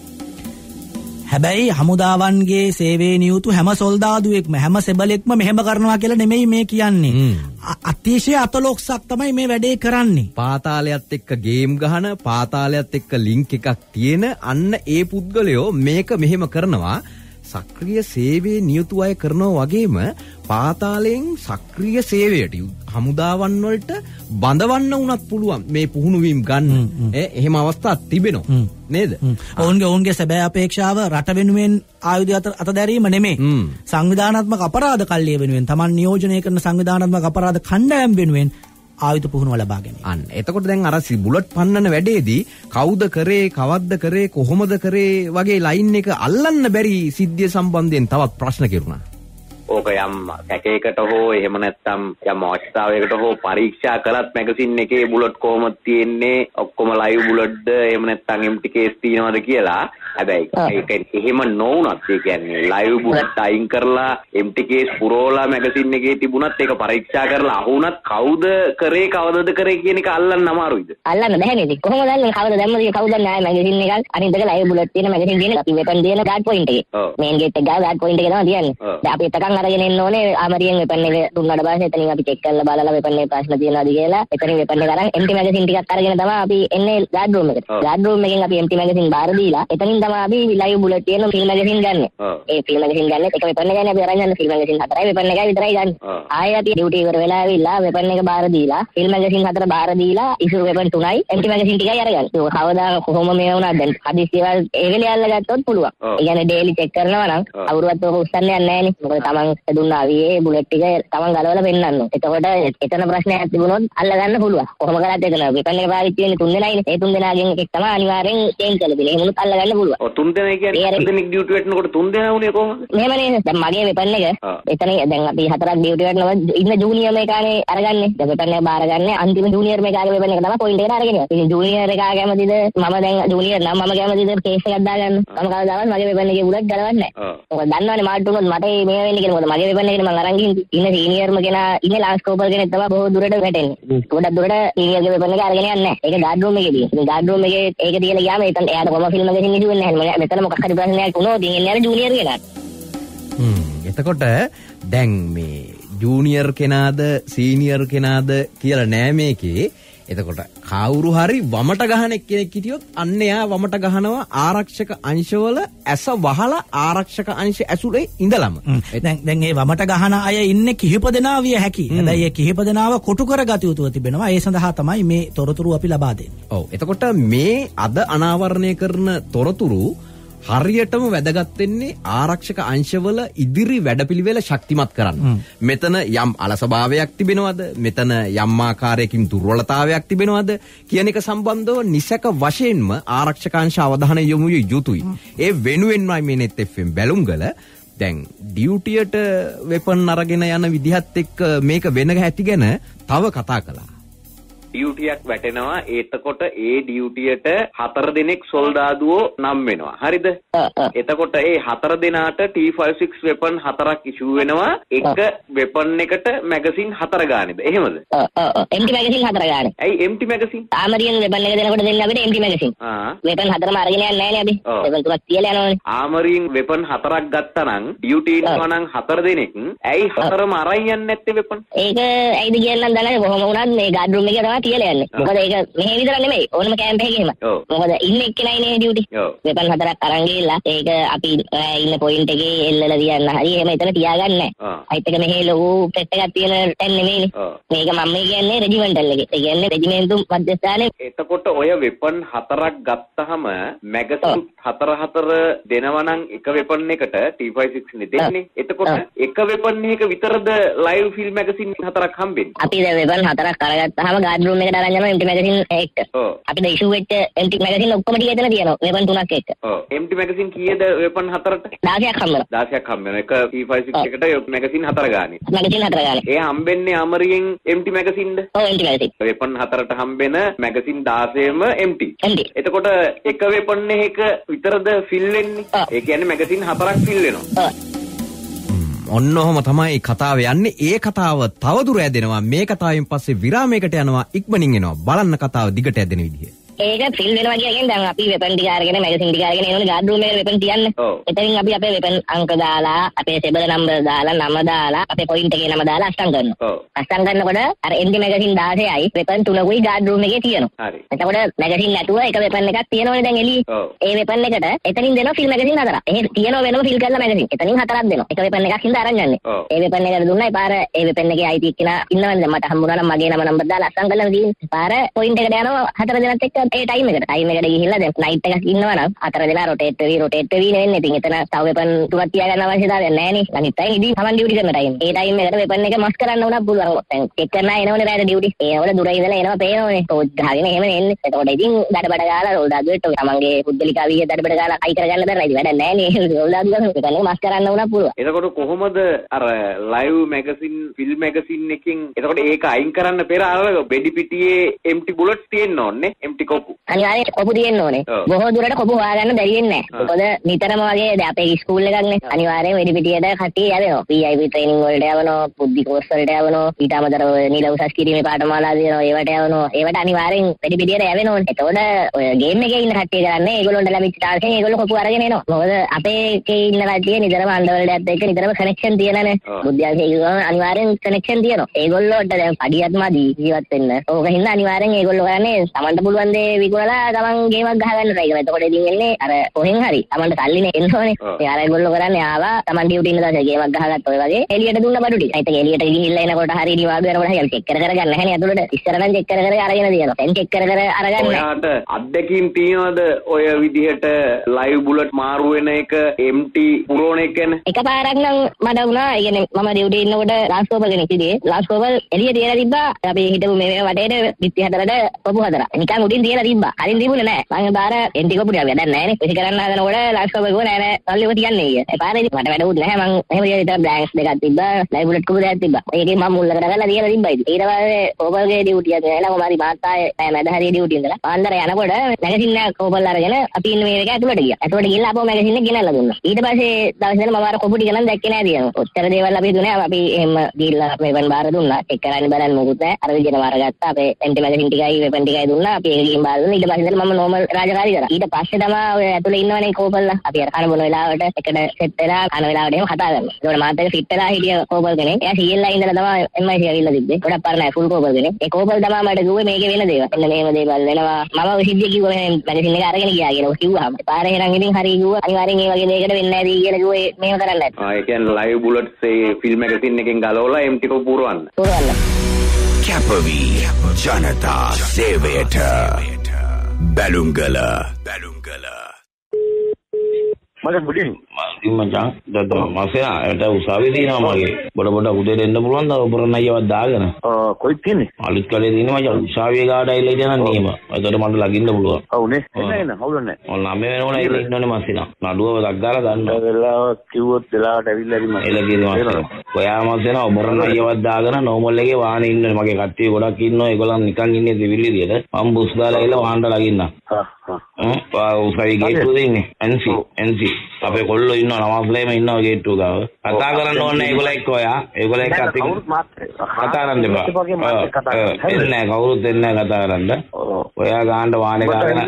හැබැයි හමුදාවන්ගේ සේවයේ නියුතු හැම සොල්දාදුවෙක්ම හැම සෙබලෙක්ම මෙහෙම කරනවා කියලා නෙමෙයි මේ කියන්නේ. අතිශය අතලොක්සක් තමයි මේ වැඩේ කරන්නේ. පාතාලයත් එක්ක ගේම් ගහන, පාතාලයත් එක්ක ලින්ක් එකක් තියෙන අන්න ඒ පුද්ගලයෝ මේක මෙහෙම කරනවා. සක්‍රීය සේවයේ නියුතු අය කරනවා වගේම පාතාලයෙන් සක්‍රීය සේවයට හමුදාවන් වලට බඳවන්න උනත් පුළුවන් මේ පුහුණු වීම ගන්න. ඒ එහෙම අවස්ථාවක් තිබෙනවා නේද? ඔවුන්ගේ ඔවුන්ගේ සැබෑ අපේක්ෂාව රට වෙනුවෙන් ආයුධ අත අතදැරීම නෙමෙයි. සංවිධානාත්මක අපරාධ කල්ලිය වෙනුවෙන් Taman නියෝජනය කරන සංවිධානාත්මක අපරාධ කණ්ඩායම් වෙනුවෙන් ආයුධ පුහුණුව ලබා ගැනීම. අන්න එතකොට දැන් අර බුලට් පන්නන වැඩේදී කවුද කරේ, කවද්ද කරේ, කොහොමද කරේ වගේ ලයින් එක අල්ලන්න බැරි සිද්ධිය සම්බන්ධයෙන් තවත් ප්‍රශ්න කෙරුණා. ඕක යම් කැකේකට හෝ එහෙම නැත්නම් යම් අවස්ථාවයකට හෝ පරීක්ෂා කළත් මැගසින් එකේ බුලට් කොහොමද තියෙන්නේ, ඔක්කොම ලයිව් බුලට්ද එහෙම නැත්නම් එම්ටි කේස් තියෙනවද කියලා. හැබැයි ඒක එහෙම නොවුනත් ඒ කියන්නේ ලයිව් බුලට් අයින් කරලා එම්ටි කේස් පුරෝලා මැගසින් එකේ තිබුණත් ඒක පරීක්ෂා කරලා අහුණත් කවුද කරේ කවදද කරේ කියන එක අල්ලන්න අමාරුයිද? අල්ලන්න බැහැ නේද? කොහොමද අල්ලන්නේ? කවද දැම්මද කවුද නැහැ මැගසින් එකක් අනිත් එක ලයිව් බුලට් තියෙන මැගසින් තියෙන අපි වෙපන් දෙන ගාඩ් පොයින්ට් එකේ. මේන් ගේට් එක ගාව ගාඩ් පොයින්ට් එක තමයි තියන්නේ. දැන් අපි එතකන් අරගෙන එන්න ඕනේ ආමරියෙන් වෙපන් එක දුන්නාට පස්සේ එතනින් අපි චෙක් කරලා බලලා වෙපන් එකේ ප්‍රශ්න තියෙනවද කියලා එතනින් වෙපන් එක අරන් එම්ටි මැගසින් ටිකක් අරගෙන තමයි අපි එන්නේ ගාඩ් රූම් එකට. ගාඩ් රූම් එකෙන් අපි එම්ටි මැගසින් බාර දීලා එතනින් තමයි අපි ලයිව් බුලට් තියෙන ෆිල්ම් මැගසින් ගන්න. ඒ ෆිල්ම් මැගසින් ගන්න එක වෙපන් එකයි අපි අරන් යන ෆිල්ම් මැගසින් හතරයි වෙපන් එකයි විතරයි ගන්න. ආයෙ අපි ඩියුටි ඉවර වෙලා ආවිල්ලා වෙපන් එක බාර දීලා ෆිල්ම් මැගසින් හතර බාර දීලා ඉසුරු වෙපන් තුනයි එම්ටි මැගසින් ටිකයි අරගන්න. ඒක කවදා කොහොම මේ වුණාද දැන් හදිස්සියවල් ඒකල යල්ලා ගත්තොත් පුළුවන්. ඒ කියන්නේ ඩේලි චෙක් කරනවා නම් අවුරුවත් ඔක උස්සන්න යන්නේ නැහැ නේ. මොකද තමන් තමන් දුන්න අවියේ බුලට් ටික තමන් ගලවලා පෙන්නන්න. එතකොට එතන ප්‍රශ්නයක් තිබුණොත් අල්ලගන්න පුළුවන්. කොහොම කරත් එතන වෙපන් එක පාවිච්චි වෙන්නේ තුන් දෙනයිනේ. ඒ තුන් දෙනාගෙන් එකෙක් තමයි අනිවාර්යෙන් චේන්ජ් කරලා දෙන්නේ. එහෙම වුණොත් අල්ලගන්න පුළුවන්. ඔව් තුන් දෙනා කියන්නේ තුන් දෙනෙක් ඩියුටි වෙටනකොට තුන් දෙනා උනේ කොහොමද? මෙහෙමනේ. දැන් මගේ වෙපන් එක එතන දැන් අපි හතරක් ඩියුටි වෙටනවා ඉන්න ජූනියර් මේකානේ අරගන්නේ. දැන් වෙපන් එක බාරගන්නේ අන්තිම ජූනියර් මේකාගේ වෙපන් එක තමයි පොයින්ට් එකට අරගෙන. ඉතින් ජූනියර් එකා කැමතිද මම දැන් ජූනියර් නම් මම කැමතිද කේස් එකක් දාගන්න. මම කවදාවත් මගේ වෙපන් එකේ බුලට් ගලවන්නේ නැහැ. මොකද දන්නවනේ මාට් වුණොත් මට මේ වෙන්නේ කියලා. මොකද මගේ වෙපන් එකේ මම අරන් ගිහින් ඉන්න සීනියර්ම කෙනා ඉන්නේ ලාස්ට් කෝපර් කෙනෙක් තමයි බොහෝ දුරට වැටෙන්නේ. ගොඩක් දුරට සීනියර්ගේ වෙපන් එක අරගෙන යන්නේ නැහැ. ඒක ගාඩ් රූම් එකේ තියෙන. ඉතින් ගාඩ් රූම් එකේ ඒක තියලා ගියාම එතන එයාට කොම ෆිල්ම් එකකින් ඉදුවේ නැහැ. මෙතන මොකක් හරි ප්‍රශ්නයක් වුණොත් ඉතින් එන්නේ ජූනියර් කෙනාට. හ්ම් එතකොට දැන් මේ ජූනියර් කෙනාද සීනියර් කෙනාද කියලා නෑ මේකේ. එතකොට කවුරු හරි වමට ගහන කෙනෙක් හිටියොත් අන්න එයා වමට ගහනවා ආරක්ෂක අංශවල ඇස වහලා ආරක්ෂක අංශ ඇසුරේ ඉඳලම. දැන් දැන් මේ වමට ගහන අය ඉන්නේ කිහිප දෙනා විය හැකි. හැබැයි මේ කිහිප දෙනාව කොටු කරගත යුතුව තිබෙනවා. ඒ සඳහා තමයි මේ තොරතුරු අපි ලබා දෙන්නේ. ඔව්. එතකොට මේ අද අනාවරණය කරන තොරතුරු හරියටම වැදගත් වෙන්නේ ආරක්ෂක අංශවල ඉදිරි වැඩපිළිවෙල ශක්තිමත් කරන්න. මෙතන යම් අලසභාවයක් තිබෙනවද? මෙතන යම් ආකාරයකින් දුර්වලතාවයක් තිබෙනවද කියන එක සම්බන්ධව නිසක වශයෙන්ම ආරක්ෂක අංශ අවධානය යොමු යුතුයි. ඒ වෙනුවෙන්මයි මේ net F M බැලුම්ගල දැන් ඩියුටියට වෙපන් අරගෙන යන විදිහත් එක්ක මේක වෙන හැටි ගැන තව කතා කළා. ඩියුටියක් වැටෙනවා. එතකොට ඒ ඩියුටියට හතර දෙනෙක් සොල්දාදුවෝ නම් වෙනවා. හරිද? එතකොට ඒ හතර දෙනාට T ෆයිව්ටීන් වෙපන් හතරක් ඉෂුව වෙනවා. එක වෙපන් එකට මැගසින් හතර ගානේද? එහෙමද? ඔව් ඔව් ඔව්. එම්ටි මැගසින් හතර ගානේ. ඇයි එම්ටි මැගසින්? ආමරියන් වෙපන් එක දෙනකොට දෙන්න අපිට එම්ටි මැගසින්. ආ. වෙපන් හතරම අරගෙන යන්නේ නැහැ නේ අපි. වෙපන් තුනක් තියලා යනවනේ. ආමරියන් වෙපන් හතරක් ගත්තා නම් ඩියුටි ඉන්නවා නම් හතර දෙනෙක්. ඇයි හතරම අරන් යන්නේ නැත්තේ වෙපන්? ඒක ඇයිද කියන්න දන්නේ කොහොම වුණත් මේ ගාඩ් රූම් එකේ තමයි තියලා යන්නේ. මොකද ඒක මෙහෙ විතර නෙමෙයි ඕනම කැම්ප් එකකම. මොකද ඉන්න එක්කෙනයිනේ ඩියුටි. වෙපන් හතරක් අරන් ගිහලා ඒක අපි ඉන්න පොයින්ට් එකේ එල්ලලා තියන්න. හරි එහෙම එතන තියාගන්න නැහැ. අයිත් එක මෙහෙ ලොකු සෙට් එකක් තියෙන තැන් නෙමෙයිනේ. මේක මම කියන්නේ රෙජිමෙන්ටල් එකේ. ඒ කියන්නේ රෙජිමෙන්තු මධ්‍යස්ථානයේ. එතකොට ඔය වෙපන් හතරක් ගත්තාම මැගසින් හතර හතර දෙනවා නම් එක වෙපන් එකට T ෆයිව්ටීන් නේ දෙන්නේ. එතකොට එක වෙපන් එකක විතරද ලයිව් ෆිල්ම් මැගසින් හතරක් හම්බෙන්නේ. අපි දැන් වෙපන් හතරක් අරගත්තාම ගාඩ් රූම් එකට අරන් යනවා එම්ටි මැගසින් එක. ඔව්. අපිට ඉෂුව වෙච්ච එම්ටි මැගසින් ඔක්කොම ටික එතන තියෙනවා. වෙපන් තුනක් එක්ක. ඔව්. එම්ටි මැගසින් කීයද වෙපන් හතරට? දහසක් හම්බෙනවා. දහසක් හම්බෙනවා. එක T ෆයිව්ටීන් එකට මැගසින් හතර ගානේ. මැගසින් හතර ගානේ. ඒ හම්බෙන්නේ අමරියෙන් එම්ටි මැගසින්ද? ඔව් එම්ටි මැගසින්. වෙපන් හතරට හම්බෙන මැගසින් දහසෙම එම්ටි. එම්ටි. එතකොට එක වෙපන් එකක විතරද ෆිල් වෙන්නේ? ඒ කියන්නේ මැගසින් හතරක් ෆිල් වෙනවා. ඔව්. ඔන්න ඔහොම තමයි කතාව යන්නේ. ඒ කතාව තවදුර ඇදෙනවා. මේ කතාවෙන් පස්සේ විරාමයකට යනවා. ඉක්මනින් එනවා. බලන්න කතාව දිගට ඇදෙන විදිහ. ඒක ෆිල් වෙනවා කියන්නේ දැන් අපි වෙපන් ටික අරගෙන මැගසින් ටික අරගෙන එනෝනේ ගාඩ් රූම් එකට වෙපන් තියන්නේ. එතනින් අපි අපේ වෙපන් අංක දාලා අපේ සෙබර නම්බර් දාලා නම දාලා අපේ පොයින්ට් එකේ නම දාලා අස්තම් කරනවා. අස්තම් කරනකොට අර එම්ටි මැගසින් දහසයි වෙපන් තුනකුයි ගාඩ් රූම් එකේ තියෙනවා. හරි. එතකොට මැගසින් නැතුව එක වෙපන් එකක් තියෙනවනේ දැන් එළියේ. ඒ වෙපන් එකට එතනින් දෙනවා ෆිල් මැගසින් හතරක්. එහෙ තියෙනව වෙනම ෆිල් කරලා මැගසින්. එතනින් හතරක් දෙනවා. එක වෙපන් එකක් හින්දා අරන් යන්නේ. ඒ වෙපන් එකට දුන්නයි පාර ඒ වෙපන් එකේ අයිති එක්කලා ඉන්නවනේ මට හම්බුනා නම් මගේ නම නම්බර් දාලා අස්තම් කරලා තියෙන්නේ. පාර පොයින්ට් එකට යනවා හතර දෙනාත් එක්ක ඒ ටයිම් එකට. ටයිම් එකට ගිහිල්ලා දැන් නයිට් එකක් ඉන්නවා නම් හතර දෙනා රොටේට් වෙවි රොටේට් වෙවි නෙවෙන්නේ. ඉතින් එතන තව වෙපන් තුනක් තියාගන්න අවශ්‍යතාවයක් නැහැ නේ. අනිත් අය ඉදී තමන් ඩියුටි කරන ටයිම්. ඒ ටයිම් එකට වෙපන් එක මස් කරන්න උනත් පුළුවන්. දැන් චෙක් කරන්න එනවනේ රැට ඩියුටි. ඒවල දුර ඉඳලා එනවා පේනවනේ. තෝත් ගහගෙන එහෙම එන්නේ. එතකොට ඉතින් දඩබඩ ගාලා රෝල් දාදුවෙට තමන්ගේ පුද්ගලික අවිය දඩබඩ ගාලා අයි කරගන්න බැරි. ඉතින් වැඩක් නැහැ නේ. රෝල් දාදු ගන්න වෙපන් එක මස් කරන්න උනත් පුළුවන්. එතකොට කොහොමද අර ලයිව් මැගසින් ෆිල්ම් මැගසින් එකකින් එතකොට ඒක අයින් කරන්න පෙර අර බෙඩි පිටියේ එම්ටි බුලට්ස් තියෙන්න ඕනේ. එම්ටි කොපු. අනිවාර්යයෙන් කොපු තියෙන්න ඕනේ. බොහෝ දුරට කොපු හොයාගන්න බැරි වෙන්නේ නැහැ. මොකද නිතරම වගේ දැන් අපේ ස්කූල් එකක්නේ. අනිවාර්යයෙන් වෙඩි පිටියට කට්ටිය යවෙනවා. P I P ට්‍රේනින් වලට යවනවා, බුද්ධි කෝස් වලට යවනවා, ඊට අමතරව නිල උසස් කිරීමේ පාඨමාලා දෙනවා. ඒවට යවනවා. ඒවට අනිවාර්යෙන් වෙඩි පිටියට යවෙනවා. එතකොට ඔය ගේම් එකේ ඉන්න කට්ටිය කරන්නේ ඒගොල්ලොන්ට ලැබිච්ච තාක්ෂණය ඒගොල්ලෝ කොපු අරගෙන එනවා. මොකද අපේ එකේ ඉන්න කට්ටිය නිතරම අන්ඩර්වර්ල්ඩ් එකත් එක්ක නිතරම කනෙක්ෂන් තියෙනනේ. බුද්ධියන්සේ ඒගොල්ලෝ අනිවාර්යෙන් කනෙක්ෂන් තියෙනවා. ඒගොල්ලෝට දැන් පඩියත් මදි ජීවත් වෙන්න. ඕක හින්දා අනිවාර්යෙන් ඒගොල්ලෝ කරන්නේ Tamanට පුළුවන් කෝපලේ විකුණලා තමන් ගේමක් ගහගන්න try කරනවා. එතකොට ඉතින් එන්නේ අර කොහෙන් හරි තමන්ට සල්ලිනේ එන්න ඕනේ. ඒ අර ඒගොල්ලෝ කරන්නේ ආවා තමන් ඩියුටි ඉන්න දාසේ ගේමක් ගහගත්ත ඔය වගේ එළියට දුන්න බඩු ටික. ඒත් එළියට ගිහිල්ලා එනකොට හරි නිවාඩු වෙනකොට හරි චෙක් කර කර ගන්න නැහැ නේ ඇතුළට. ඉස්සර නම් චෙක් කර කර අරගෙන තියෙනවා. දැන් චෙක් කර කර අරගන්න. ඔයාට අත්දැකීම් තියනවද ඔය විදිහට ලයිව් බුලට් මාරු වෙන එක එම්ටි පුරෝණ එක ගැන? එකපාරක් නම් මට වුණා. ඒ කියන්නේ මම ඩියුටි ඉන්නකොට ලාස්ට් කෝපල් කෙනෙක් ඉදී ලාස්ට් කෝපල් එළිය තියලා තිබ්බා. අපි හිටපු මේ වටේට පිටි හතරට පොපු හතර. නිකන් උඩින් තියලා තිබ්බා. කලින් තිබුණේ නැහැ. මම බාර එන්ටි කෝපු ටික වැඩක් නැහැ නේ. විසි කරන්න හදනකොට ලාස්ට් කෝපල් ගෝ නෑ නෑ සල්ලි ඔය තියන්නේ ඊය. ඒ පාරේ මට වැඩකුත් නැහැ. මම එහෙම විදිහට විතර බ්ලැන්ක්ස් දෙකක් තිබ්බා. ලයිව් බුලට් කෝපු දෙකක් තිබ්බා. ඒකේ මම මුල්ල කරගලා තියලා තිබ්බා ඉතින්. ඊට පස්සේ කෝපල්ගේ ඩියුටිය ගෑලා කොහමරි මාත්තායේ නෑ මැද හරිය ඩියුටි ඉඳලා. පාන්දර යනකොට මැගසින් එක කෝපල් අරගෙන අපි ඉන්න මේ එක ඇතුළට ගියා. ඇතුළට ගිහලා අපෝ මැගසින් එක ගෙනල්ලා දුන්නා. ඊට පස්සේ දවස් දෙක මම අර කෝපු ටික නම් දැක්කේ නෑ දියම. ඔච්චර දේවල් අපි දුන්නේ අපි එහෙම ගිහලා මේවන් බාර දුන්නා. චෙක් කරන්න බලන්න මොකුත් නෑ. අර විදිහට මාරගත්තා. අපේ එන්ටි මැගසින් ටිකයි වෙපන් ටිකයි දුන්නා. අපි ඒක ගිහින් බාර දුන්නා. ඊට පස්සේ ඉඳලා මම නෝමල් රාජකාරී කරා. ඊට පස්සේ තමයි ඔය ඇතුළේ ඉන්නවනේ කෝපල්ලා. අපි අර කන බොන වෙලාවට එකට සෙට් වෙලා කන වෙලාවට එහෙම කතා කරනවා. ඒකට මාත් එක ෆිට වෙලා හිටිය කෝපල් කෙනෙක්. එයා සීඑල්ලා ඉඳලා තමයි එම් ආයි සී ඇවිල්ලා තිබ්බේ. ගොඩක් පරණයි ෆුල් කෝපල් කෙනෙක්. ඒ කෝපල් තමයි මට කිව්වේ මේකේ වෙන දේවල්. එන්න මේව දේවල් වෙනවා. මම ඔය සිද්ධිය කිව්වා මේ මැගසින් එක අරගෙන ගියා කියලා කිව්වහම. පාරේ ඉරන් ඉතින් හරි කිව්වා. අනිවාර්යෙන් මේ වගේ දෙයකට වෙන්නේ නැති කියලා කිව්වේ මේව කරන්න නැත්නම්. ආ ඒ කියන්නේ ලයිව් බුලට්ස් ඒ ෆිල්ම් මැගසින් එකෙන් ගලවලා එම්ටි කෝ පුරවන්න. පුරවන්න. කැපවි ජනතා සේවයට බැලුම්ගල බැලුම්ගල මට බුදින් මචං දද මාසෙනා ඒට උසාවියේ දිනවා මගේ බඩ බඩ උදේ දෙන්න පුළුවන් ද ඔබරන් අයියවත් දාගෙන ආ කොයි තියන්නේ අලුත් කලේ දිනවා මචං උසාවියේ ගාඩ ඇවිල්ලා ඉඳන් නියම ඒකට මට ලගින්න පුළුවන් ඔව්නේ එන්න එන්න හවුලන්නේ ඔන්න නම් මේ වෙනකොට ඇවිල්ලා ඉන්නෝනේ මාසෙනා නඩුව දක් ගාලා ගන්න වෙලාව කිව්වොත් වෙලාවට ඇවිල්ලා ඉන්න එල කියනවා ඔයා මාසෙනා ඔබරන් අයියවත් දාගෙන නෝමල් එකේ වාහනේ ඉන්නේ මගේ කට්ටිය ගොඩක් ඉන්නවා ඒගොල්ලන් නිකන් ඉන්නේ දෙවිලි විදියට මම බුස් දාලා ඇවිල්ලා වාහනට ලගින්න හා හා උසාවියේ ගේට්ටුව දෙන්නේ එන්සි එන්සි අපේ කොල්ලෝ ඉන්නවා නවාස්ලේම ඉන්නවා ගේට්ටුව ගාව කතා කරන්න ඕනේ ඒගොල්ලෝ එක්ක ඔයා ඒගොල්ලෝ එක්ක අතින් කතා කරන්න එපා එන්නේ නැහැ කවුරුත් එන්නේ නැහැ කතා කරන්න ඔයා ගාන්න වාහනේ ගාගෙන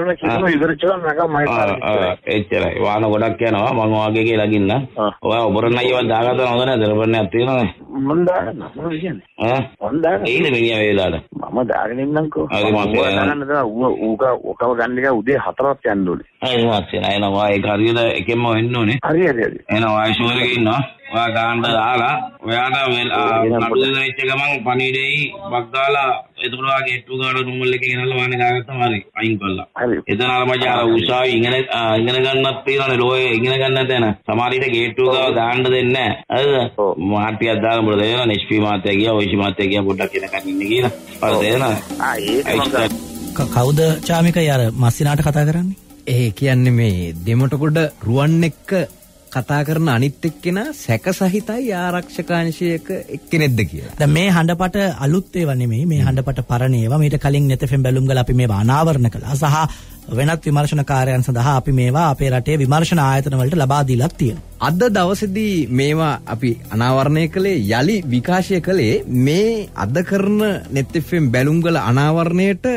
එච්චරයි වාහන ගොඩක් යනවා මම වාගේ කියලා ගින්න ඔයා ඔබරන් අයියවත් දාගත්තා හොඳ නැද්ද රබන්නයක් තියෙනවනේ මම දාගන්න මොකද කියන්නේ ඈ මම දාගන්න ඒනේ මිනිහා වේලාට මම දාගෙන ඉන්නම්කෝ හරි මාසේ දාගන්න දා ඌක ඔකව ගන්න එක උදේ හතරට යන්න ඕනේ හරි මාසේ නෑ නෝ ඒක හරියට එකෙන්ම වෙන්න ඕනේ හරි හරි හරි එහෙනම් ඔයා ෂුවර් එකේ ඉන්නවා ඔයා ගාන්න දාලා ඔයාට නඩු දෙච්ච ගමන් පණිඩේයි බක් දාලා එතකොට ඔයා ගේට්ටු ගාඩ නෝමල් එකේ ගෙනල්ලා වාහනේ දාගත්තාම හරි අයින් කළා හරි එතන අර මචං අර උසාවි ඉගෙන ඉගෙන ගන්නත් තියෙනනේ ලෝයේ ඉගෙන ගන්නත් දැන සමහර විට ගේට්ටු ගාව දාන්න දෙන්නේ නැහැ හරිද මාටියක් දාලා මොකද දෙනවා එච්.පී මාත්‍යා ගියා ඔයිසි මාත්‍යා ගියා පොඩ්ඩක් එනකන් ඉන්න කියලා හරි දෙනවා ආ ඒක කවුද චාමිකයි අර මස්සිනාට කතා කරන්නේ? ඒ කියන්නේ මේ දෙමටකොඩ රුවන් එක්ක කතා කරන අනිත් එක්කෙනා සැකසහිතයි ආරක්ෂකාංශයක එක්කෙනෙක්ද කියලා. දැන් මේ හඬපට අලුත් ඒවා නෙමෙයි මේ හඬපට පරණ ඒවා. මීට කලින් net f m බැලුම්ගල අපි මේවා අනාවරණ කළා. සහ වෙනත් විමර්ශන කාර්යයන් සඳහා අපි මේවා අපේ රටේ විමර්ශන ආයතන වලට ලබා දීලා තියෙනවා. අද දවසේදී මේවා අපි අනාවරණය කළේ යලි විකාශය කළේ මේ අද කරන net f m බැලුම්ගල අනාවරණයට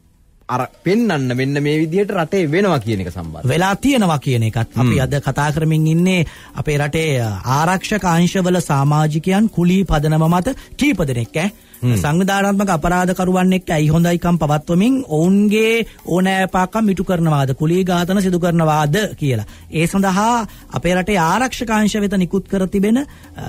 අර පෙන්වන්න මෙන්න මේ විදිහට රටේ වෙනවා කියන එක සම්බන්ධ වෙලා තියෙනවා කියන එකත් අපි අද කතා කරමින් ඉන්නේ අපේ රටේ ආරක්ෂක අංශවල සමාජිකයන් කුලී පදනම මත කීප දෙනෙක් ඈ සංවිධානාත්මක අපරාධකරුවන් එක්ක ඇයි හොඳයිකම් පවත්වමින් ඔවුන්ගේ ඕනෑපාකම් ඉටු කරනවාද කුලී ඝාතන සිදු කරනවාද කියලා. ඒ සඳහා අපේ රටේ ආරක්ෂක අංශ වෙත නිකුත් කර තිබෙන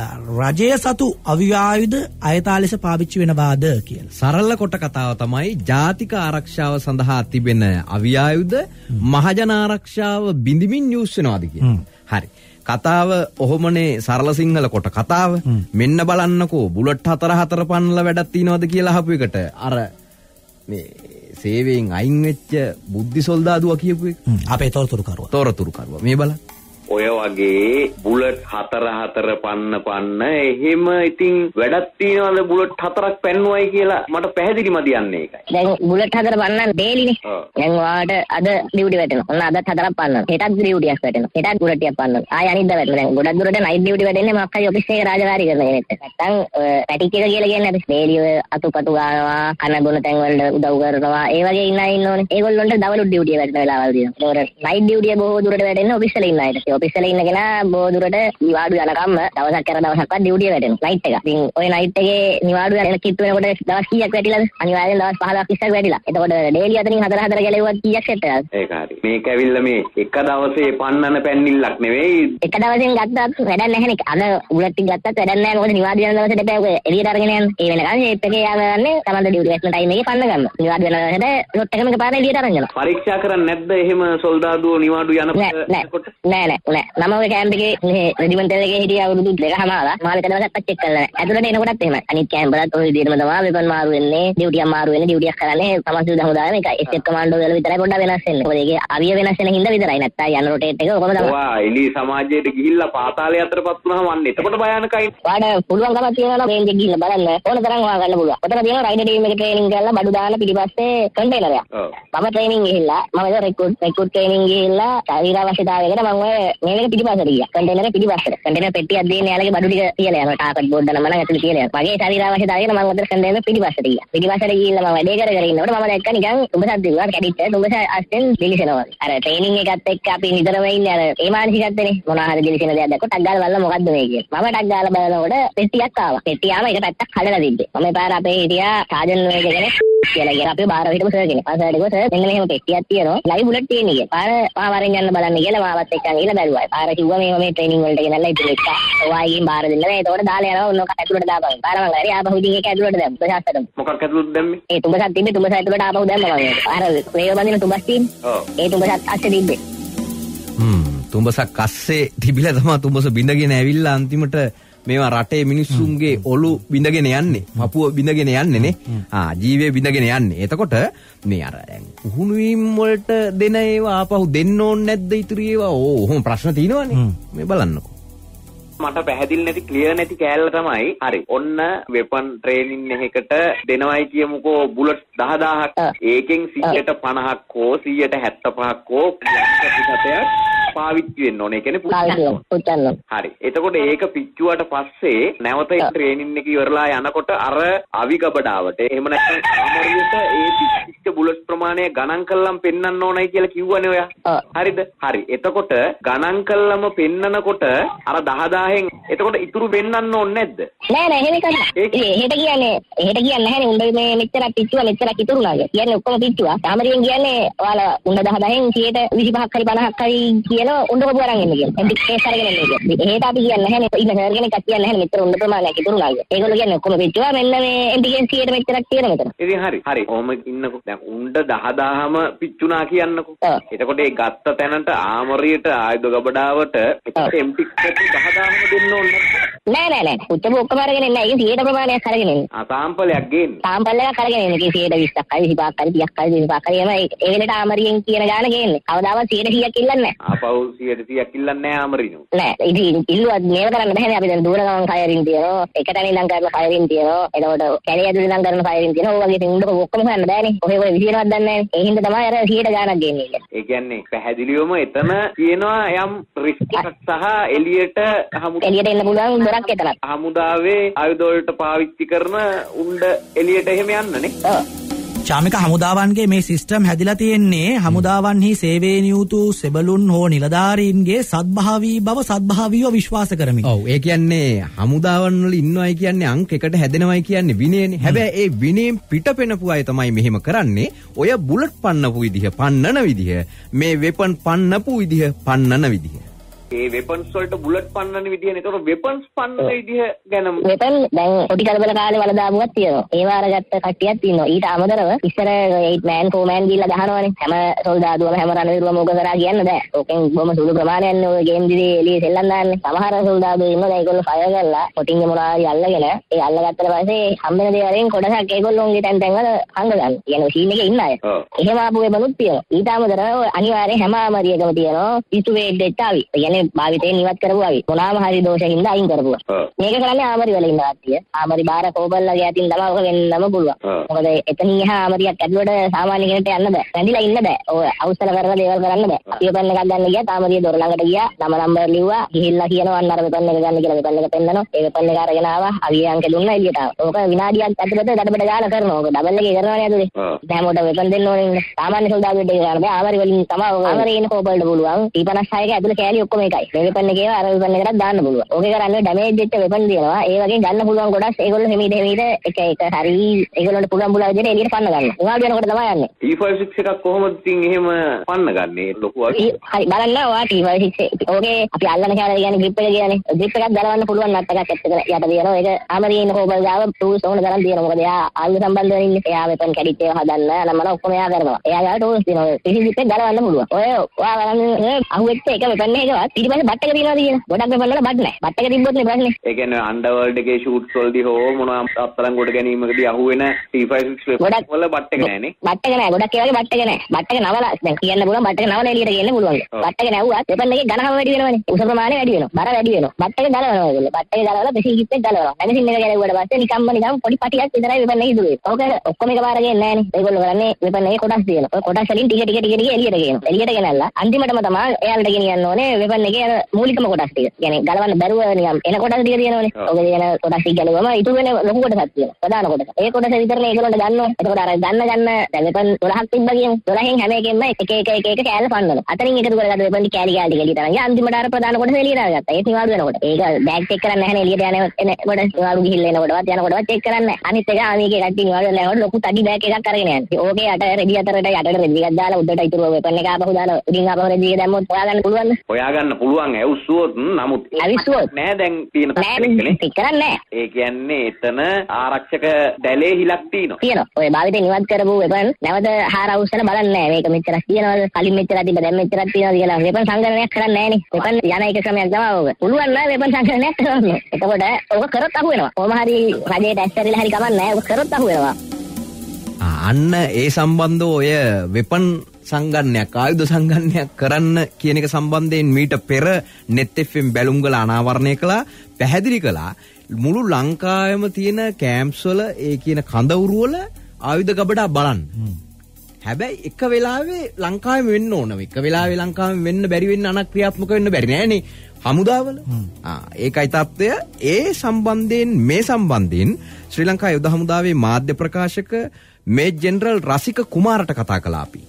රජය සතු අවියායුධ අයථා ලෙස පාවිච්චි වෙනවාද කියලා. සරල කොට කතාව තමයි ජාතික ආරක්ෂාව සඳහා තිබෙන අවියායුධ මහජන ආරක්ෂාව බිඳිමින් යූස් වෙනවාද කියලා. හරි. කතාව ඔහොමනේ සරල සිංහල කොට කතාව. මෙන්න බලන්නකෝ බුලට් හතර හතර පන්නලා වැඩක් තියනවද කියලා අහපු එකට අර මේ සේවයෙන් අයින් වෙච්ච බුද්ධි සොල්දාදුවා කියපු එක. අපේ තොරතුරු කරුවා. තොරතුරු කරුවා. මේ බලන්න. ඔය වගේ බුලට් හතර හතර පන්න පන්න එහෙම ඉතින් වැඩක් තියනවාද බුලට් හතරක් පෙන්නුවයි කියලා මට පැහැදිලි මදි යන්නේ ඒකයි. දැන් බුලට් හතර පන්නන්න බේලිනේ. දැන් ඔයාට අද ඩියුටි වැටෙනවා. ඔන්න අදත් හතරක් පන්නනවා. හෙටත් ඩියුටියක් වැටෙනවා. හෙටත් බුලට්ටියක් පන්නනවා. ආය අනිද්දා වැටෙනවා. දැන් ගොඩක් දුරට නයිට් ඩියුටි වැටෙන්නේ මොකක් හරි ඔෆිස් එකේ රාජකාරී කරන කෙනෙක්ට. නැත්තම් පැටික් එක කියලා කියන්නේ අපි බේලිය අතුපතු ගන්නවා, කන බොන තැන් වලට උදව් කරනවා. ඒ වගේ ඉන්න අය ඉන්න ඕනේ. ඒගොල්ලොන්ට දවලු ඩියුටිය වැටෙන වෙලාවල් තියෙනවා. ඒතකොට නයිට් ඩියුටිය බොහෝ දුරට වැටෙන්නේ ඔෆිස් වල ඉන්න අයට. ඔෆිස් එකේ ඉන්න කෙනා බොදුරට නිවාඩු යනකම් දවසක් කර දවසක්වත් ඩියුටිය වැටෙනවා නයිට් එක. ඉතින් ওই නයිට් එකේ නිවාඩු යන කිට්ටු වෙනකොට දවස් කීයක් වැටිලාද? අනිවාර්යෙන් දවස් පහළොවක් විස්සක් වැටිලා. එතකොට ඩේලි අතරින් හතර හතර ගැලෙව්වත් කීයක් සෙට් වෙනවද? ඒක හරි. මේක ඇවිල්ලා මේ එක දවසේ පන්නන පැන්නිල්ලක් නෙවෙයි. එක දවසෙන් ගත්තත් වැඩක් නැහැ නේ. අද බුලට් ටික ගත්තත් වැඩක් නැහැ. මොකද නිවාඩු යන දවසට එපා ඔය එළියට අරගෙන යන්න. ඒ වෙනකන් ෂේප් එකේ යාගන්නේ තමන්ට ඩියුටි වෙන ටයිම් එකේ පන්න ගන්න. නිවාඩු වෙන දවසට ලොට් එකම එකපාරට එළියට අරන් යනවා. පරීක්ෂා කරන්නේ නැද්ද එහෙම සොල්දාදුවෝ නිවාඩු යනකොට? නෑ නෑ නෑ. මම ඔය කැම්ප් එකේ මේ රෙජිමන්ටල් එකේ හිටිය අවුරුදු දෙකමාරක් මාළක දවසක් චෙක් කරලා නැහැ. ඇතුළට එනකොටත් එහෙමයි. අනිත් කැම්ප් වලත් ඔය විදිහටම තමයි වෙපන් මාරු වෙන්නේ. ඩියුටියක් මාරු වෙන්නේ. ඩියුටියක් කරන්නේ තමන්සු දහමුදාම එකයි. එස් එෆ් කමාන්ඩෝ වල විතරයි පොඩ්ඩක් වෙනස් වෙන්නේ. මොකද ඒකේ අවිය වෙනස් වෙන හින්දා විතරයි. නැත්තම් යන රොටේට් එක ඔකම තමයි. වා එලි සමාජයට ගිහිල්ලා පාතාලේ අතරපත් වුණාම අන්න එතකොට භයානකයි. වාඩ පුළුවන්කමක් තියෙනවා නම් රේන්ජ් එක ගිහිල්ලා බලන්න ඕන තරම් වා ගන්න පුළුවන්. ඔතන තියෙනවා රයිඩර් ටීම් එකේ ට්‍රේනින් කරලා බඩු දාන පිටිපස්සේ කන්ටේනර් එකක්. ඔව්. මම ට්‍රේනින් ගිහිල්ලා මම ඒක රෙකෝඩ් රෙකෝඩ් ට්‍රේනින් ගිහිල්ලා ශරීර අවශ්‍යතාවයකට මම ඔය මේක පිටිපස්සට ගියා. කන්ටේනර් පිටිපස්සට. කන්ටේනර් පෙට්ටියක් දෙන්නේ යාලගේ බඩු ටික තියලා යනවා. ටාකට් බෝඩ් එක නම් ඇතුලේ තියලා යනවා. මගේ ශරීර අවශ්‍යතාවයකට මම ඔතන කන්ටේනර් පිටිපස්සට ගියා. පිටිපස්සට ගිහිල්ලා මම වැඩේ කර කර ඉන්නකොට මම දැක්කා නිකන් තුඹසක් දිගුවා කැඩිච්ච තුඹස අස්තෙන් දිලිසෙනවා. අර ට්‍රේනින් එකත් එක්ක අපි නිතරම ඉන්නේ අර ඒ මානසිකත්වනේ. මොනවා හරි දිලිසෙන දෙයක් දැක්කොත් ටක් ගාලා බලලා මොකද්ද මේ කියන්නේ. මම ටක් ගාලා බලනකොට පෙට්ටියක් ආවා. පෙට්ටියාම එක පැත්තක් හදලා තිබ්බේ. මම පාර අපේ හිටියා සාජන් වේග කෙනෙක් කියලා කියන අපේ බාර හිටපු සර් කෙනෙක්. ආ සර් ඩිකෝ සර් මෙන්න මෙහෙම පෙට්ටියක් තියෙනවා. ලයිව් බුලට් තියෙන එක. පාර පාවරෙන් යන්න බලන්න කියලා මාවත් එක්කන් ගිහලා බැලුවා. පාර කිව්වා මේ මේ ට්‍රේනින් වලට ගෙනල්ලා ඉතින් එක ඔයාගෙන් බාර දෙන්න බෑ. ඒතකොට දාලා යනවා ඔන්න ඔක ඇතුළට දාපන්. පාර මං හරි ආපහු ඉතින් ඒක ඇතුළට දැම්මා. ප්‍රශාසනම. මොකක් ඇතුළට දැම්මේ? ඒ තුඹසක් තිබ්බේ තුඹස ඇතුළට ආපහු දැම්මා මම. පාර වේව බඳින තුඹස් තියෙන්නේ. ඔව්. ඒ තුඹසත් අස්සේ තිබ්බේ. හ්ම් තුඹසක් අස්සේ තිබිලා තමයි තුඹස බිඳගෙන ඇවිල්ලා අන්තිමට මේවා රටේ මිනිස්සුන්ගේ ඔලු බිඳගෙන යන්නේ. පපුව බිඳගෙන යන්නේ නේ. ආ ජීවේ බිඳගෙන යන්නේ. එතකොට මේ අර දැන් පුහුණු වීම වලට දෙන ඒවා ආපහු දෙන්න ඕනේ නැද්ද ඉතුරු ඒවා? ඕ ඔහොම ප්‍රශ්න තියෙනවනේ. මේ බලන්නකෝ. මට පැහැදිලි නැති ක්ලියර් නැති කෑල්ල තමයි. හරි. ඔන්න වෙපන් ට්‍රේනින් එකකට දෙනවයි කියමුකෝ බුලට් දහදාහක්. ඒකෙන් සීයට පනහක් හෝ සීයට හැත්තපහක් හෝ ප්‍රතිශතයක් පාවිච්චි වෙන්න ඕනේ. ඒ කියන්නේ පුච්චන්න. හරි. එතකොට ඒක පිච්චුවට පස්සේ නැවත ට්‍රේනින් එක ඉවරලා යනකොට අර අවි ගබඩාවට එහෙම නැත්නම් ආමරියට ඒ පිච්චිච්ච බුලට් ප්‍රමාණය ගණන් කළාම පෙන්වන්න ඕනයි කියලා කිව්වනේ ඔයා. හරිද? හරි. එතකොට ගණන් කළාම පෙන්නනකොට අර දහදාහෙන් එතකොට ඉතුරු වෙන්නන්න ඕනේ නැද්ද? නෑ නෑ එහෙම කරන්න. එහෙට කියන්නේ එහෙට කියන්නේ නැහැනේ උඹ මේ මෙච්චර පිච්චුවා මෙච්චර ඉතුරුනා කියලා. කියන්නේ ඔක්කොම පිච්චුවා. ආමරියෙන් කියන්නේ ඔයාලා උඹ දහදාහෙන් සීයට විසිපහක් හරි පනහක් හරි කියන උණ්ඩ කපුව අරන් එන්න කියලා. එම්ටි කේස් අරගෙන එන්න කියලා. එහෙට අපි කියන්නේ නැහැනේ. ඉන්න සර් කෙනෙක් කියන්නේ නැහැනේ මෙච්චර උණ්ඩ ප්‍රමාණයක් ඉතුරුනා කියලා. ඒගොල්ලෝ කියන්නේ ඔක්කොම පිච්චුවා මෙන්න මේ එම්ටි කේස් සීයට මෙච්චරක් තියෙන මෙතන. ඉතින් හරි. හරි. ඔහොම ඉන්නකෝ. දැන් උණ්ඩ දහදාහම පිච්චුනා කියන්නකෝ. එතකොට ඒ ගත්ත තැනට ආමරියට ආයුධ ගබඩාවට එම්ටි කේස් දහදාහම දෙන්න ඕනේ. නෑ නෑ නෑ. උච්චම ඔක්කොම අරගෙන එන්න. ඒක සීයට ප්‍රමාණයක් අරගෙන එන්න. ආ සාම්පලයක් ගේන්න. සාම්පල් එකක් අරගෙන එන්න. ඒක සීයට විස්සක් හරි විසිපහක් හරි තිහක් හරි විසිපහක් හරි එම ඒ වෙලට ආමරියෙන් කියන ගාන ගේන්නේ. කවදාවත් සීයට සීයක් ඉල්ලන්නේ නෑ. ආපහු සීයට සීයක් ඉල්ලන්නේ නෑ ආමරිනු. නෑ. ඉතින් ඉල්ලුවත් මේව කරන්න බෑනේ. අපි දැන් දුර ගමන් ෆයරින් තියනවා. එක තැන ඉඳන් කරන ෆයරින් තියනවා. එතකොට කැලේ ඇතුළේ ඉඳන් කරන ෆයරින් තියනවා. ඔය වගේ තින් උඩ ඔක්කොම හොයන්න බෑනේ. ඔහේ ඔය විදියටවත් දන්නේ නෑනේ. ඒ හින්දා තමයි අර සීයට ගානක් ගේන්නේ. ඒ කියන්නේ පැහැදිලිවම එතන තියෙනවා යම් රිස්ක් එකක් සහ එළියට හමු එළියට එන්න පුළුවන් දොරක් එතනක්. හමුදාවේ ආයුධ වලට පාවිච්චි කරන උණ්ඩ එළියට එහෙම යන්නනේ. ඔව්. චාමික හමුදාවන්ගේ මේ සිස්ටම් හැදිලා තියෙන්නේ හමුදාවන්හි සේවයේ නියුතු සෙබළුන් හෝ නිලධාරීන්ගේ සද්භාවී බව සද්භාවීව විශ්වාස කරමින්. ඔව් ඒ කියන්නේ හමුදාවන් වල ඉන්නවයි කියන්නේ අංක එකට හැදෙනවයි කියන්නේ විනයනේ. හැබැයි ඒ විනයෙන් පිටපෙනපු අය තමයි මෙහෙම කරන්නේ. ඔය බුලට් පන්නපු විදිහ, පන්නන විදිහ, මේ වෙපන් පන්නපු විදිහ, පන්නන විදිහ. ඒ වෙපන්ස් වලට බුලට් පන්නන විදිහනේ. ඒතකොට වෙපන්ස් පන්නන විදිහ ගැන වෙපන් දැන් පොඩි කලබල කාලේ වල දාපුවක් තියෙනවා. ඒව අරගත්ත කට්ටියක් ඉන්නවා. ඊට අමතරව ඉස්සර eight man four man ගිහලා ගහනවනේ. හැම සොල්දාදුවම හැම රණවිරුවම ඕක කරා කියන්න බෑ. ඕකෙන් බොහොම සුළු ප්‍රමාණයක් නේ ඔය ගේම් දිදී එළිය සෙල්ලම් දාන්නේ. සමහර සොල්දාදුවෝ ඉන්නවා ඒගොල්ලෝ ෆයර් කරලා පොටින්ගේ මොනාරි අල්ලගෙන ඒ අල්ලගත්තට පස්සේ හම්බෙන දේ වලින් කොටසක් ඒගොල්ලෝන්ගේ තැන් තැන් වල හංග ගන්න. කියන්නේ මැෂින් එකේ ඉන්න අය. එහෙම ආපු වෙබනුත් තියෙනවා. ඊට අමතරව අනිවාර්යයෙන් හැම ආමරියකම තියෙනවා ඉස්ටුවේට් දෙට්ටාවි. කියන්නේ භාවිතයෙන් ඉවත් කරපුවා වි. මොනවාම හරි දෝෂකින්ද අයින් කරපුවා. මේක කරන්නේ ආමරි වල ඉන්න කට්ටිය. ආමරි බාර කෝබල්ලගේ අතින් තමයි ඔක වෙන්නම පුළුවන්. මොකද එතනින් එහා ආමරියක් ඇතුළට සාමාන්‍ය කෙනෙක්ට යන්න බෑ. රැඳිලා ඉන්න බෑ. ඔය අවුස්සල කරලා දේවල් කරන්න බෑ. අපි වෙපන් එකක් ගන්න ගියා ආමරිය දොර ළඟට ගියා. නම නම්බර් ලිව්වා. ගිහිල්ලා කියනවා අන්න අර වෙපන් එක ගන්න කියලා වෙපන් එක පෙන්නනවා. ඒ වෙපන් එක අරගෙන ආවා. අවිය අංක දුන්නා එළියට ආවා. ඕක විනාඩියක් ඇතුළත දඩබඩ ගාලා කරනවා. ඕක ඩබල් එකේ කරනවනේ ඇතුලේ. හැමෝටම වෙපන් දෙන්න ඕනේ. සාමාන්‍ය සොල්දාදුවෙක් දෙක ගන්න බෑ. ආමරි වලින් තමයි ආමරි එන කෝබල්ට පුළුවන්. T fifty-six එක ඇතුලේ කෑලි ඔක්කොම එකයි. මේ වෙපන් එකේ අර වෙපන් එකකට දාන්න පුළුවන්. ඕකේ කරන්නේ ඩැමේජ් වෙච්ච වෙපන් දිනවා. ඒ වගේ ගන්න පුළුවන් ගොඩක් ඒගොල්ලෝ හිමීට හිමීට එක එක හරි ඒගොල්ලන්ට පුළුවන් බුලා විදිහට එළියට පන්න ගන්න. ඒවා වෙනකොට තමයි යන්නේ. T fifty-six එකක් කොහොමද ඉතින් එහෙම පන්න ගන්නේ? ලොකු වගේ. හරි බලන්න ඔයා T fifty-six ඕකේ අපි අල්ලන කාලේ කියන්නේ grip එක කියන්නේ. grip එකක් ගලවන්න පුළුවන් නට් එකක් ඇත්තට යට තියෙනවා. ඒක ආමරින් හොබල් ගාව tools ඕන තරම් තියෙනවා. මොකද එයා ආයුධ සම්බන්ධ වෙන ඉන්නේ. එයා වෙපන් කැඩිච්ච ඒවා හදන්න නම් මම ඔක්කොම එයා කරනවා. එයා ගාව tools තියෙනවා. grip එක ගලවන්න පුළුවන්. ඔය ඔයා බලන්න අහුවෙච්ච එක වෙපන් එකවත් ඊට පස්සේ බට් එක තියෙනවා කියන. ගොඩක් වෙපන් වල බට් නැහැ. බට් එක තිබ්බොත් නේ ප්‍රශ්නේ. ඒ කියන්නේ අන්ඩර්වර්ල්ඩ් එකේ ෂූට්ස් වලදී හෝ මොනවා අත්තරන් කොට ගැනීමකදී අහුවෙන T fifty-six වල බට් එක නැහැ නේ. බට් එක නැහැ. ගොඩක් ඒ වගේ බට් එක නැහැ. බට් එක නවලා දැන් කියන්න පුළුවන් බට් එක නවලා එළියට ගේන්න පුළුවන්. බට් එක නැවුවත් වෙපන් එකේ ඝනකම වැඩි වෙනවනේ. උස ප්‍රමාණය වැඩි වෙනවා. බර වැඩි වෙනවා. බට් එක ගලවනවා ඒගොල්ලෝ. බට් එක ගලවලා ප්‍රෙසින් කිට් එක ගලවනවා. මැගසින් එක ගැලවුවට පස්සේ නිකම්ම නිකම් පොඩි පටියක් විතරයි වෙපන් එකේ ඉතුරු වෙන්නේ. ඕක ඔක්කොම එකපාර ගේන්නේ නැහැ නේ. ඒගොල්ලෝ කරන්නේ වෙපන් එකේ කොටස් තියෙනවා. ඔය කොටස් වලින් ටික ටික ටික ටික එළියට ගේනවා. එළියට ගෙනල්ලා අන්තිමටම තමයි එයාලට ගෙනියන්න ඕනේ වෙපන් එකේ අර මූලිකම කොටස් ටික. يعني ගලවන්න බැරුව නිකම් එන කොටස් ටික තියෙනවනේ. ඕක කියන කොටස් ටික ගලවුවම ඉතුරු වෙන ලොකු කොටසක් තියෙනවා. ප්‍රධාන කොටස. ඒ කොටස විතරනේ ඒගොල්ලන්ට ගන්නවා. එතකොට අර ගන්න ගන්න දැන් වෙපන් twelve තිබ්බ කියමු. twelve හැම එකෙන්ම එක එක එක එක කෑල්ල පන්නනවා. අතනින් එකතු කරගත්ත වෙපන් ටික කෑලි කෑලි එළියට අරන් අන්තිමට අර ප්‍රධාන කොටස එළියට අරගත්තා. ඒක නිවාඩු වෙනකොට. ඒක බෑග් චෙක් කරන්නේ නැහැ නේ එළියට යන එනකොට නිවාඩු ගිහිල්ලා එනකොටවත් යනකොටවත් චෙක් කරන්නේ නැහැ. අනිත් එක ආමීගේ කට්ටිය නිවාඩු වෙලා යනකොට ලොකු තඩි බෑග් එකක් අරගෙන යන්නේ. ඕකේ යට රෙදි අතරට යටට රෙදි එකක් දාලා උඩට ඉතුරු වෙපන් එක ආපහු දාලා උඩින් ආපහු රෙදි එක දැම්මොත් හොයාගන්න පුළුවන්ද? හොයාගන්න පුළුවන් ඇවුස්සුවොත් නමුත් ඇවිස්සුවොත් නෑ දැන් තියෙන නේ. ටික කරන්නේ නැහැ. ඒ කියන්නේ එතන ආරක්ෂක දැලේ හිලක් තියෙනවා. තියෙනවා. ඔය භාවිතේ නිවත් කරපු වෙපන් නැවත හාර අවුස්සලා බලන්නේ නැහැ. මේක මෙච්චරක් තියෙනවද? කලින් මෙච්චරක් තිබ්බ දැන් මෙච්චරක් තියෙනවද කියලා වෙපන් සංගණනයක් කරන්නේ නැහැ නේ. වෙපන් යන එක ක්‍රමයක් තමයි ඕක. පුළුවන් නම් වෙපන් සංගණනයක් කරන්න. එතකොට ඕක කරොත් අහු වෙනවා. කොහොම හරි රජයට ඇස්සරිලා හරි කමන්නේ නැහැ. ඕක කරොත් අහු වෙනවා. අන්න ඒ සම්බන්ධව ඔය වෙපන් සංගණනයක් ආයුධ සංගණනයක් කරන්න කියන එක සම්බන්ධයෙන් මීට පෙර net F M බැලුම්ගල අනාවරණය කළා පැහැදිලි කළා මුළු ලංකාවෙම තියෙන කැම්ප්ස් වල ඒ කියන කඳවුරු වල ආයුධ ගබඩා බලන්න. හැබැයි එක වෙලාවේ ලංකාවෙම වෙන්න ඕන. එක වෙලාවේ ලංකාවෙම වෙන්න බැරි වෙන්න අනක්‍රියාත්මක වෙන්න බැරි නෑනේ හමුදාවල. ආ ඒකයි තත්ත්වය. ඒ සම්බන්ධයෙන් මේ සම්බන්ධයෙන් ශ්‍රී ලංකා යුද හමුදාවේ මාධ්‍ය ප්‍රකාශක මේ ජෙනරල් රසික කුමාරට කතා කළා අපි.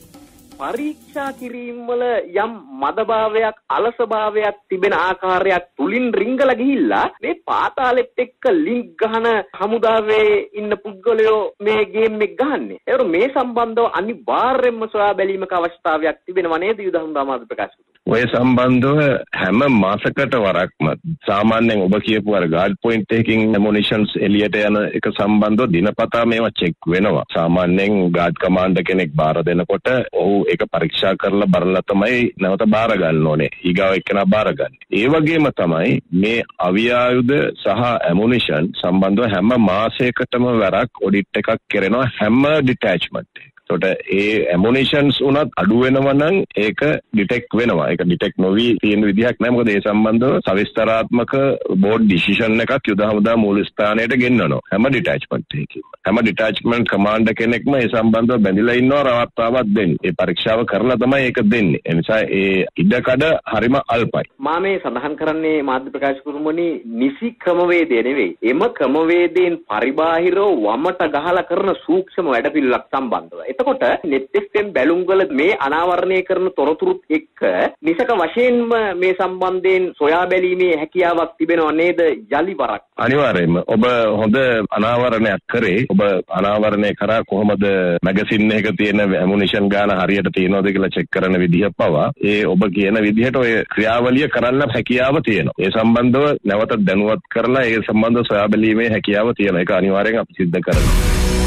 පරීක්ෂා කිරීම වල යම් මදභාවයක් අලසභාවයක් තිබෙන ආකාරයක් තුලින් රිංගලා ගිහිල්ලා මේ පාතාලෙත් එක්ක ලින්ක් ගහන හමුදාවේ ඉන්න පුද්ගලයෝ මේ ගේම් එක ගහන්නේ. ඒකට මේ සම්බන්ධව අනිවාර්යයෙන්ම සොයා බැලීමක අවශ්‍යතාවයක් තිබෙනවා නේද යුද හමුදා මාධ්‍ය ප්‍රකාශක? ඔය සම්බන්ධව හැම මාසකට වරක්ම සාමාන්‍යයෙන් ඔබ කියපු අර ගාඩ් පොයින්ට් එකකින් ඇමුනිෂන්ස් එළියට යන එක සම්බන්ධව දිනපතා මේවා චෙක් වෙනවා. සාමාන්‍යයෙන් ගාඩ් කමාන්ඩර් කෙනෙක් බාර දෙනකොට ඔහු ඒක පරීක්ෂා කරලා බලලා තමයි නැවත බාර ගන්න ඕනේ. ඊගාව එක්කෙනා බාර ගන්න. ඒ වගේම තමයි මේ අවියායුධ සහ ඇමුනිෂන් සම්බන්ධව හැම මාසයකටම වරක් ඔඩිට් එකක් කරනවා හැම ඩිටැච්මන්ට් එකක්. ඒකට ඒ ඇමුනිෂන්ස් උනත් අඩු වෙනවා නම් ඒක ඩිටෙක්ට් වෙනවා. ඒක ඩිටෙක්ට් නොවි තියෙන විදිහක් නැහැ. මොකද ඒ සම්බන්ධව සවිස්තරාත්මක බෝඩ් ඩිසිෂන් එකක් යුද හමුදා මූල ස්ථානයට ගෙන්නනවා. හැම ඩිටැච්මන්ට් එකකින්ම. හැම ඩිටැච්මන්ට් කමාන්ඩර් කෙනෙක්ම ඒ සම්බන්ධව බැඳිලා ඉන්නවා රවත්තාවක් දෙන්නේ. ඒ පරීක්ෂාව කරලා තමයි ඒක දෙන්නේ. ඒ නිසා ඒ ඉඩකඩ හරිම අල්පයි. මා මේ සඳහන් කරන්නේ මාධ්‍ය ප්‍රකාශකතුමනි නිසි ක්‍රමවේදය නෙවෙයි. එම ක්‍රමවේදයෙන් පරිබාහිරව වමට ගහලා කරන සූක්ෂම වැඩපිළිවෙලක් සම්බන්ධව. එතකොට net F M බැලුම්ගල මේ අනාවරණය කරන තොරතුරුත් එක්ක නිසක වශයෙන්ම මේ සම්බන්ධයෙන් සොයා බැලීමේ හැකියාවක් තිබෙනව නේද යලි වරක්? අනිවාර්යයෙන්ම. ඔබ හොඳ අනාවරණයක් කරේ. ඔබ අනාවරණය කරා කොහොමද මැගසින් එකක තියෙන ඇමුනිෂන් ගාන හරියට තියෙනවද කියලා චෙක් කරන විදිහ පවා ඒ ඔබ කියන විදිහට ඔය ක්‍රියාවලිය කරන්න හැකියාව තියෙනවා. ඒ සම්බන්ධව නැවත දැනුවත් කරලා ඒ සම්බන්ධව සොයා බැලීමේ හැකියාව තියෙනවා. ඒක අනිවාර්යෙන් අපි සිද්ධ කරනවා.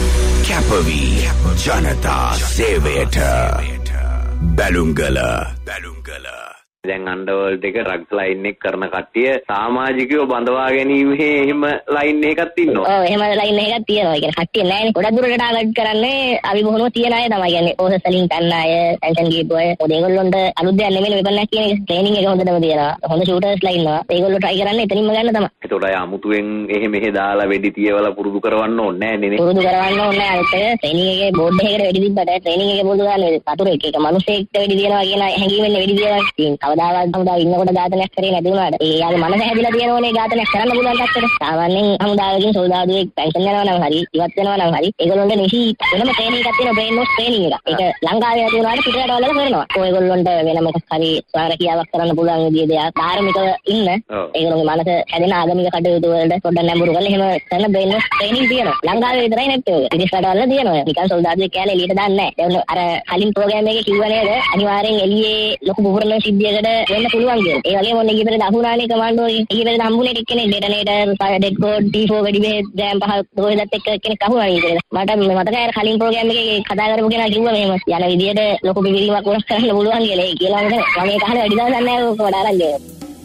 කැපවි ජනතා සේවයට බැලුම්ගල බැලුම්ගල දැන් අන්ඩර්වර්ල්ඩ් එක ඩ්‍රග්ස් ලයින් එක කරන කට්ටිය සමාජිකයෝ බඳවා ගැනීමේ එහෙම ලයින් එකක් ඉන්නවා. ඔව් එහෙම ලයින් එකක් තියෙනවා. ඒ කියන්නේ කට්ටිය නෑනේ. ගොඩක් දුරට ටාගට් කරන්නේ අවිබෝහනෝ තියන අය තමයි. කියන්නේ ඕසස් වලින් ගන්න අය, ටෙන්ෂන් ගිහපු අය. ඔය ඒගොල්ලොන්ට අලුත් දෙයක් නෙමෙයි වෙපන්නක් කියන එක. ට්‍රේනින් එක හොඳටම තියෙනවා. හොඳ ෂූටර්ස්ලා ඉන්නවා. ඒගොල්ලෝ try කරන්නේ එතනින්ම ගන්න තමයි. ඒතකොට අය අමුතුවෙන් එහෙ මෙහෙ දාලා වෙඩි තියවලා පුරුදු කරවන්න ඕනේ නෑ නේ. පුරුදු කරවන්න ඕනේ නෑ. ඒක ට්‍රේනින් එකේ බෝඩ් එකකට වෙඩි තිබ්බට ට්‍රේනින් එකේ පුරුදු කරන්නේ වතුර එක එක මිනිස්සෙක්ට වෙඩි දියනවා කියන හැඟීමෙන් වෙඩි දියනවා. කවදාවත් හමුදාව ඉන්නකොට ඝාතනයක් කරේ නැති වුණාට ඒ යාගේ මනස හැදිලා තියෙනෝනේ ඝාතනයක් කරන්න පුළුවන් තත්ත්වෙට. සාමාන්‍යයෙන් හමුදාවකින් සොල්දාදුවෙක් පෙන්ෂන් යනවා නම් හරි ඉවත් වෙනවා නම් හරි ඒගොල්ලොන්ට නිසි වෙනම ට්‍රේනින් එකක් තියෙනවා බ්‍රේන් වොෂ් ට්‍රේනින් එක. ඒක ලංකාවේ නැති වුණාට පිටරට වල කරනවා. ඒගොල්ලොන්ට වෙන මොකක් හරි ස්වාරකියාවක් කරන්න පුළුවන් විදිය දෙයක් ධාර්මිකව ඉන්න ඒගොල්ලෝගේ මනස හැදෙන ආගමික කටයුතු වලට පොඩ්ඩක් නැඹුරු කරලා එහෙම කරන බ්‍රේන් වොෂ් ට්‍රේනින් තියෙනවා. ලංකාවේ විතරයි නැත්තේ ඔය. විදේශ රටවල තියෙනවා. නිකන් සොල්දාදුවෙක් කැලේ එළියට දාන්නේ නැහැ. අර කලින් ප්‍රෝග්‍රෑම් එකේ කිව්ව නේද අනිවාර්යෙන් එළියේ ලොකු පුපුරන සිද්ධියකට වෙන්න පුළුවන් කියලා. ඒ වගේම ඔන්න ඊපෙරේද අහුණානේ කමාන්ඩෝ ඊපෙරේද හම්බුනේ එක්කෙනෙක් detonator det cord T four වැඩි බෙහෙත් ජෑම් පහ කොහෙදත් එක්ක කෙනෙක් අහුණානේ ඊපෙරේද. මට මතකයි අර කලින් ප්‍රෝග්‍රෑම් එකේ කතා කරපු කෙනා කිව්වා මෙහෙම යන විදියට ලොකු පිළිවීමක් වුණා කරන්න පුළුවන් කියලා. ඒ කියලා මම මම ඒක අහලා වැඩි දවසක් නැහැ ඔක වඩාලා ගියා.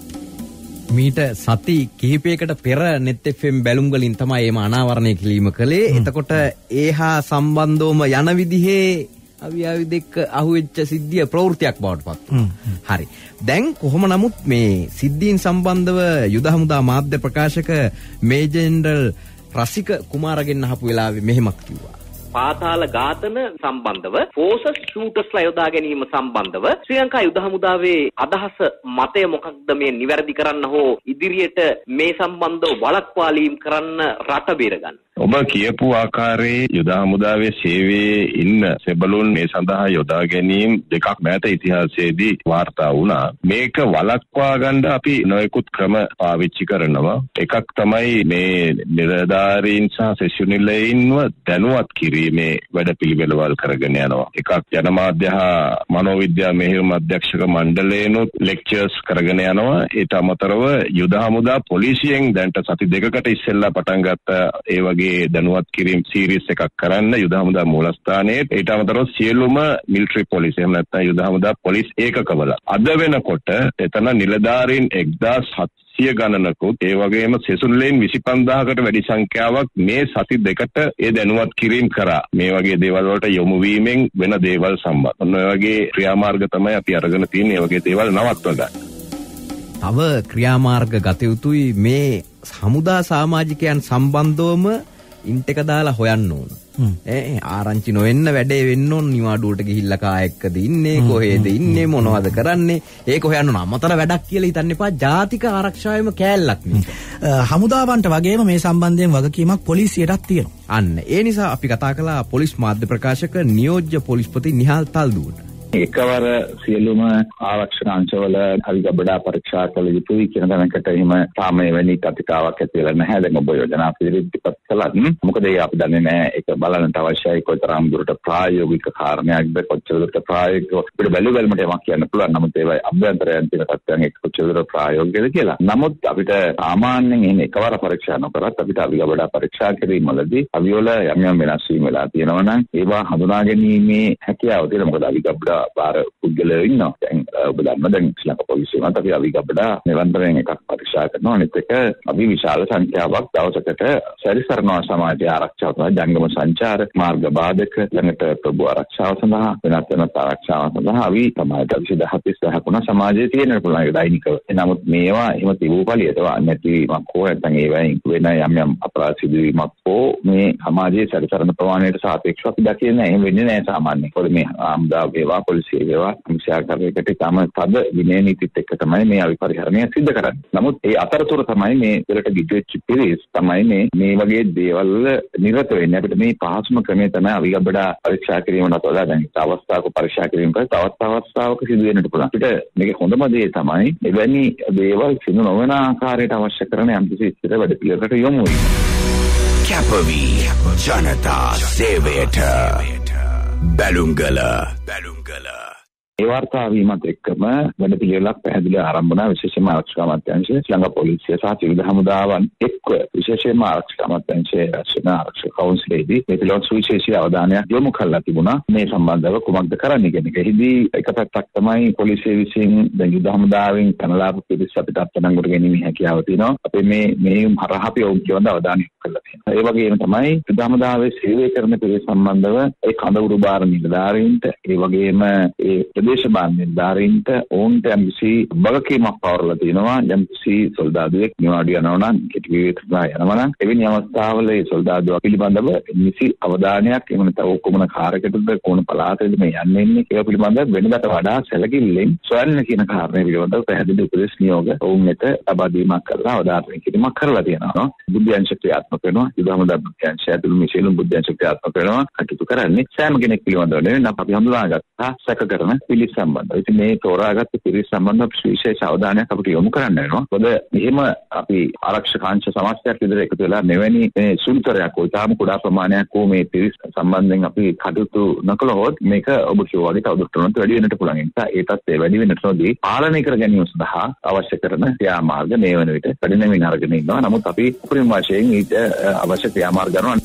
මීට සති කිහිපයකට පෙර net එෆ් එම් බැලුම් වලින් තමයි එම අනාවරණය කිරීම කළේ. එතකොට ඒහා සම්බන්ධවම යන විදිහේ අවියාවි දෙක අහුවෙච්ච සිද්ධිය ප්‍රවෘත්තියක් බවට පත් වුණා. හරි. දැන් කොහොම නමුත් මේ සිද්ධීන් සම්බන්ධව යුද හමුදා මාධ්‍ය ප්‍රකාශක මේජර් ජෙනරල් රසික කුමාරගෙන් අහපු වෙලාවේ මෙහෙමක් කිව්වා. පාතාල ඝාතන සම්බන්ධව ෆෝසස් ෂූටර්ස්ලා යොදා ගැනීම සම්බන්ධව ශ්‍රී ලංකා යුද හමුදාවේ අදහස මතය මොකක්ද මේ නිවැරදි කරන්න හෝ ඉදිරියට මේ සම්බන්ධව වළක්වාලීම් කරන්න රට බේරගන්න. ඔබ කියපු ආකාරයේ යුද හමුදාවේ සේවයේ ඉන්න සෙබළුන් මේ සඳහා යොදා ගැනීම දෙකක් මෑත ඉතිහාසයේදී වාර්තා වුණා. මේක වළක්වා ගන්න අපි නොයෙකුත් ක්‍රම පාවිච්චි කරනවා. එකක් තමයි මේ නිලධාරීන් සහ සෙෂුනිලයින්ව දැනුවත් කිරීමේ වැඩපිළිවෙළවල් කරගෙන යනවා. එකක් ජනමාධ්‍ය හා මනෝවිද්‍යා මෙහෙයුම් අධ්‍යක්ෂක මණ්ඩලයනොත් ලෙක්චර්ස් කරගෙන යනවා. ඒට අමතරව යුද හමුදා පොලිසියෙන් දැන්ට සති දෙකකට ඉස්සෙල්ලා පටන් ගත්ත ඒ වගේ දැනුවත් කිරීම සීරීස් එකක් කරන්න යුද හමුදා මූලස්ථානයේ ඊට අමතරව සියලුම මිලිටරි පොලිස් එහෙම නැත්නම් යුද හමුදා පොලිස් ඒකකවල අද වෙනකොට එතන නිලධාරීන් එක්දාස් හත්සිය ගණනකුත් ඒ වගේම සෙසුන්ලෙන් විසිපන්දාහකට වැඩි සංඛ්‍යාවක් මේ සති දෙකට ඒ දැනුවත් කිරීම කරා. මේ වගේ දේවල් වලට යොමු වීමෙන් වෙන දේවල් සම්බන්ධ. ඔන්න ඔය වගේ ක්‍රියාමාර්ග තමයි අපි අරගෙන තියෙන්නේ. ඒ වගේ දේවල් නවත්ව ගන්න. තව ක්‍රියාමාර්ග ගත යුතුයි මේ හමුදා සමාජිකයන් සම්බන්ධවම ඉන්ට් එක දාලා හොයන්න ඕන. ඒ ආරංචි නොවෙන්න වැඩේ වෙන්න ඕන. නිවාඩුවට ගිහිල්ලා කායකද ඉන්නේ කොහෙද ඉන්නේ මොනවද කරන්නේ ඒක හොයන්න ඕන. අමතර වැඩක් කියලා හිතන්න එපා. ජාතික ආරක්ෂාවෙම කෑල්ලක් නේ. හමුදාවන්ට වගේම මේ සම්බන්ධයෙන් වගකීමක් පොලිසියටත් තියෙනවා. අන්න ඒ නිසා අපි කතා කළා පොලිස් මාධ්‍ය ප්‍රකාශක නියෝජ්‍ය පොලිස්පති නිහාල් තල්දුවට. එකවර සියලුම ආරක්ෂක අංශවල අවිගබඩා පරීක්ෂා කළ යුතුයි කියන දැනකට එහෙම තාම එවැනි කතිකාවක් ඇති වෙලා නැහැ. දැන් ඔබ යෝජනා පිළිපදිපත් කළත් මොකද ඒ අපි දන්නේ නැහැ. ඒක බලන්නට අවශ්‍යයි කොතරම් දුරට ප්‍රායෝගික කාරණයක්ද කොච්චර දුරට ප්‍රායෝගිකව අපිට බැලු බැලමට යමක් කියන්න පුළුවන්. නමුත් ඒවයි අභ්‍යන්තරයන් තියෙන තත්ත්වයන් එක්ක කොච්චර දුරට ප්‍රායෝගිකද කියලා. නමුත් අපිට සාමාන්‍යයෙන් එහෙම එකවර පරීක්ෂා නොකරත් අපිට අවිගබඩා පරීක්ෂා කිරීම වලදී අවිවල යම් යම් වෙනස් වීම වෙලා තියෙනවා නම් ඒවා හඳුනා ගැනීමේ හැකියාව තියෙනවා. මොකද අවිගබඩා බාර පුද්ගලයෝ ඉන්නවා. දැන් ඔබ දන්නවා දැන් ශ්‍රී ලංකා පොලිසියමත් අපි අවිගබඩා නිරන්තරයෙන් එකක් පරීක්ෂා කරනවා. අනිත් එක අපි විශාල සංඛ්‍යාවක් දවසකට සැරිසරනවා සමාජ ආරක්ෂාව සඳහා ජංගම සංචාර මාර්ග බාධක ළඟට ප්‍රභු ආරක්ෂාව සඳහා වෙනත් වෙනත් ආරක්ෂාව සඳහා අපි සමාජ විශේෂ හතලිස් ගුණ සමාජයේ තියෙන පුළුවන් දෛනිකව. නමුත් මේවා එහෙම තිබූ පළියට නැතිවීමක් හෝ නැත්නම් ඒවයින් වෙන යම් යම් අපරාධ සිදුවීමක් හෝ මේ සමාජයේ සැරිසරන ප්‍රමාණයට සාපේක්ෂව අපි දකින්නේ එහෙම වෙන්නේ නැහැ සාමාන්‍යයෙන්. මොකද මේ ආම්දා වේවා පොලිසිය වේවා අංශාකාරයකට තම තද විනය නීතිත් එක්ක තමයි මේ අවිපරිහරණය සිද්ධ කරන්නේ. නමුත් ඒ අතරතුර තමයි මේ පෙරට ගිජුවෙච්ච පිරිස් තමයි මේ මේ වගේ දේවල් නිරත වෙන්නේ. අපිට මේ පහසුම ක්‍රමය තමයි අවිගබඩා පරීක්ෂා කිරීමකට වඩා දැන් අවස්ථාවක පරීක්ෂා කිරීම කරලා තවත් අවස්ථාවක සිදු වෙන්නට පුළුවන්. අපිට මේක හොඳම දේ තමයි එවැනි දේවල් සිදු නොවන ආකාරයට අවශ්‍ය කරන යම්කිසි ඉස්තර වැඩ පිළිවෙලකට යොමු වීම. කැපවි ජනතා සේවයට බැලුම්ගල බැලුම්ගල ඒ වාර්තා වීමත් එක්කම වැඩ පිළිවෙලක් පැහැදිලිව ආරම්භ වුණා. විශේෂයෙන්ම ආරක්ෂක අමාත්‍යාංශය ශ්‍රී ලංකා පොලිසිය සහ ත්‍රිවිධ හමුදාවන් එක්ව විශේෂයෙන්ම ආරක්ෂක අමාත්‍යාංශයේ රැස්වෙන ආරක්ෂක කවුන්සිලේදී මේ පිළිබඳව සුවිශේෂී අවධානයක් යොමු කරලා තිබුණා. මේ සම්බන්ධව කුමක්ද කරන්න කියන එක. එහිදී එක පැත්තක් තමයි පොලිසිය විසින් දැන් යුද හමුදාවෙන් කනලාප පිරිස අපිට අත්අඩංගුවට ගැනීමේ හැකියාව තියෙනවා. අපි මේ මේ හරහා අපි ඔවුන් කියන අවධානය යොමු කරලා තියෙනවා. ඒ වගේම තමයි යුද හමුදාවේ සේවය කරන පිරිස සම්බන්ධව ඒ කඳවුරු බාර නිලධාරීන්ට ඒ වගේම ඒ දේශපාලන නිලධාරීන්ට ඔවුන්ට යම්කිසි වගකීමක් පවරලා තියෙනවා. යම්කිසි සොල්දාදුවෙක් නිවාඩු යනවා නම් කෙටි විවේචනා යනවා නම් එවැනි අවස්ථාවල ඒ සොල්දාදුවා පිළිබඳව නිසි අවධානයක් එමු නැත්නම් කොමන කාර්යකටද කොන පළාතේද මේ යන්නේ ඉන්නේ ඒක පිළිබඳව වෙනදාට වඩා සැලකිල්ලෙන් සොයන්න කියන කාරණේ පිළිබඳව පැහැදිලි උපදෙස් නියෝග ඔවුන් වෙත ලබා දීමක් කරලා අවධාරණය කිරීමක් කරලා තියෙනවා. බුද්ධාංශ ක්‍රියාත්මක වෙනවා. යුදහමදා බුද්ධාංශය ඇතුළු මේ සියලුම බුද්ධාංශ ක්‍රියාත්මක වෙනවා. කටයුතු කරන්නේ සෑම කෙනෙක් පිළිබඳව නෙවෙයි නම් අපි හඳුනාගත්තා සැක කරන පිළිස් සම්බන්ධව. ඉතින් මේ තෝරාගත්ත පිළිස් සම්බන්ධව විශේෂ අවධානයක් අපිට යොමු කරන්න වෙනවා. මොකද මෙහිම අපි ආරක්ෂකාංශ සමාජයක් විදිහට එකතු වෙලා මෙවැනි මේ සුළුතරයක් හෝ ඉතාම කුඩා ප්‍රමාණයක් හෝ මේ පිළිස් සම්බන්ධයෙන් අපි කටයුතු නොකළොත් මේක ඔබ කියවා වගේ තවදුරටත් වැඩි වෙන්නට පුළුවන්. ඒ නිසා ඒ තත්ත්වය වැඩි වෙන්නට නොදී පාලනය කර ගැනීම සඳහා අවශ්‍ය කරන ක්‍රියාමාර්ග මේ වන විට කඩිනමින් අරගෙන ඉන්නවා. නමුත් අපි උපරිම වශයෙන් ඊට අවශ්‍ය ක්‍රියාමාර්ග ගන්නවා.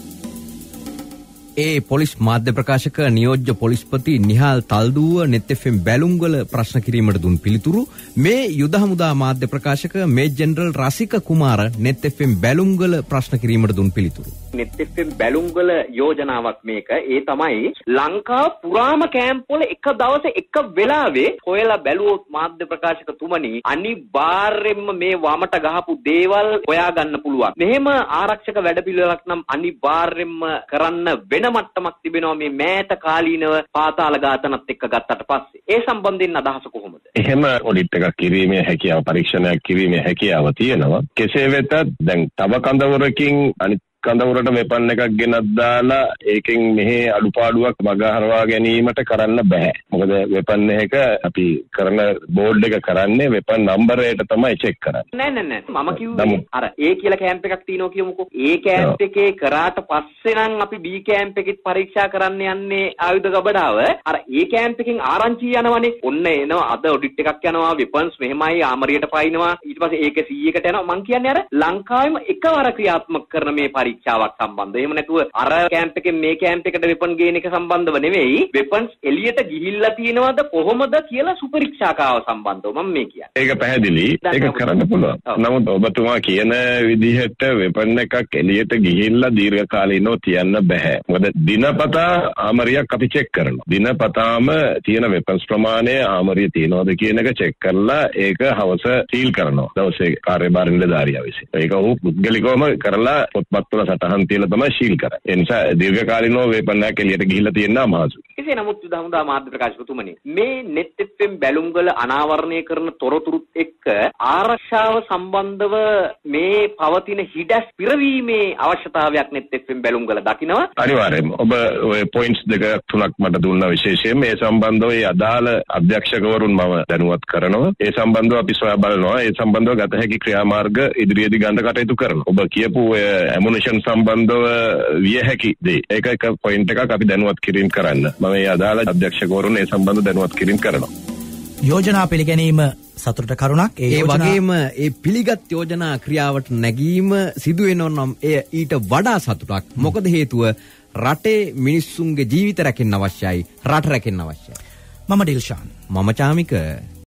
ඒ පොලිස් මාධ්‍ය ප්‍රකාශක නියෝජ්‍ය පොලිස්පති නිහාල් තල්දුව නෙත් එෆ් එම් බැලුම්ගල ප්‍රශ්න කිරීමට දුන් පිළිතුරු. මේ යුද හමුදා මාධ්‍ය ප්‍රකාශක major general Rasika Kumara Neth FM එම් බැලුම්ගල ප්‍රශ්න කිරීමට දුන් පිළිතුරු. නෙත් එෆ් එම් බැලුම්ගල යෝජනාවක් මේක. ඒ තමයි ලංකාව පුරාම කැම්ප් වල එක දවසේ එක වෙලාවේ හොයලා බැලුවොත් මාධ්‍ය ප්‍රකාශක තුමනි අනිවාර්යයෙන්ම මේ වමට ගහපු දේවල් හොයා ගන්න පුළුවන්. මෙහෙම ආරක්ෂක වැඩපිළිවෙලක් නම් අනිවාර්යයෙන්ම කරන්න වෙන මට්ටමක් තිබෙනවා මේ මෑත කාලීනව පාතාල ඝාතනත් එක්ක ගත්තට පස්සේ. ඒ සම්බන්ධයෙන් අදහස කොහොමද? එහෙම ඔඩිට් එකක් කිරීමේ හැකියාව පරීක්ෂණයක් කිරීමේ හැකියාව තියෙනවා. කෙසේ වෙතත් දැන් තව කඳවුරකින් අනිත් කඳවුරට වෙපන් එකක් ගෙනත් දාලා ඒකෙන් මෙහි අඩුපාඩුවක් මග හරවා ගැනීමට කරන්න බෑ. මොකද වෙපන් එක අපි කරන බෝඩ් එක කරන්නේ වෙපන් නම්බරයට තමයි චෙක් කරන්නේ. නෑ නෑ නෑ මම කිව්වේ අර ඒ කියලා කැම්ප් එකක් තියෙනවා කියමුකෝ. ඒ කැම්ප් එකේ කරාට පස්සේ නම් අපි බී කැම්ප් එකෙත් පරීක්ෂා කරන්න යන්නේ ආයුධ ගබඩාව. අර ඒ කැම්ප් එකෙන් ආරංචි යනවනේ. ඔන්න එනවා අද ඔඩිට් එකක් යනවා වෙපන්ස් මෙහෙමයි ආමරියට පයින්නවා. ඊට පස්සේ ඒක සීයකට යනවා. මං කියන්නේ අර ලංකාවෙම එකවර ක්‍රියාත්මක කරන මේ පරීක්ෂාවක් සම්බන්ධව. එහෙම නැතුව අර කැම්ප් එකෙන් මේ කැම්ප් එකට වෙපන් ගේන එක සම්බන්ධව නෙවෙයි. වෙපන්ස් එළියට ගිහිල්ලා තියෙනවද කොහොමද කියලා සුපරීක්ෂාකාව සම්බන්ධව මම මේ කියන්නේ. ඒක පැහැදිලි. ඒක කරන්න පුළුවන්. නමුත් ඔබතුමා කියන විදිහට වෙපන් එකක් එළියට ගිහිල්ලා දීර්ඝකාලීනව තියන්න බෑ. මොකද දිනපතා ආමරියක් අපි චෙක් කරනවා. දිනපතාම තියෙන වෙපන්ස් ප්‍රමාණය ආමරිය තියනවද කියන එක චෙක් කරලා ඒක හවස සීල් කරනවා. දවසේ කාර්යභාර නිලධාරියා විසින්. ඒක ඔහු පුද්ගලිකවම කරලා පොත්පත් වල සටහන් තියලා තමයි සීල් කරන්නේ. ඒ නිසා දීර්ඝකාලීනව වෙපන්නක් එළියට ගිහිල්ලා තියෙන අමාරුයි. කෙසේ නමුත් යුද හමුදා මාධ්‍ය ප්‍රකාශකතුමනි මේ නෙත් එෆ් එම් බැලුම්ගල අනාවරණය කරන තොරතුරුත් එක්ක ආරක්ෂාව සම්බන්ධව මේ පවතින හිඩැස් පිරවීමේ අවශ්‍යතාවයක් නෙත් එෆ් එම් බැලුම්ගල දකිනවා. අනිවාර්යයෙන්ම ඔබ ඔය පොයින්ට්ස් දෙක තුනක් මට දුන්නා විශේෂයෙන් මේ සම්බන්ධව ඒ අදාළ අධ්‍යක්ෂකවරුන් මම දැනුවත් කරනවා. ඒ සම්බන්ධව අපි සොයා බලනවා. ඒ සම්බන්ධව ගත හැකි ක්‍රියාමාර්ග ඉදිරියේදී ගන්න කටයුතු කරනවා. ඔබ කියපු ඔය ඇමුනිෂන් සම්බන්ධව විය හැකි දේ ඒක එක පොයින්ට් එකක් අපි දැනුවත් කිරීම කරන්න. මම මේ අදාළ අධ්‍යක්ෂකවරුන් ඒ සම්බන්ධව දැනුවත් කිරීම කරනවා. යෝජනා පිළිගැනීම සතුටට කරුණක්. ඒ වගේම ඒ පිළිගත් යෝජනා ක්‍රියාවට නැගීම සිදු වෙනවා නම් එය ඊට වඩා සතුටක්. මොකද හේතුව රටේ මිනිස්සුන්ගේ ජීවිත රැකෙන්න අවශ්‍යයි. රට රැකෙන්න අවශ්‍යයි. මම ඩිල්ෂාන්. මම චාමික.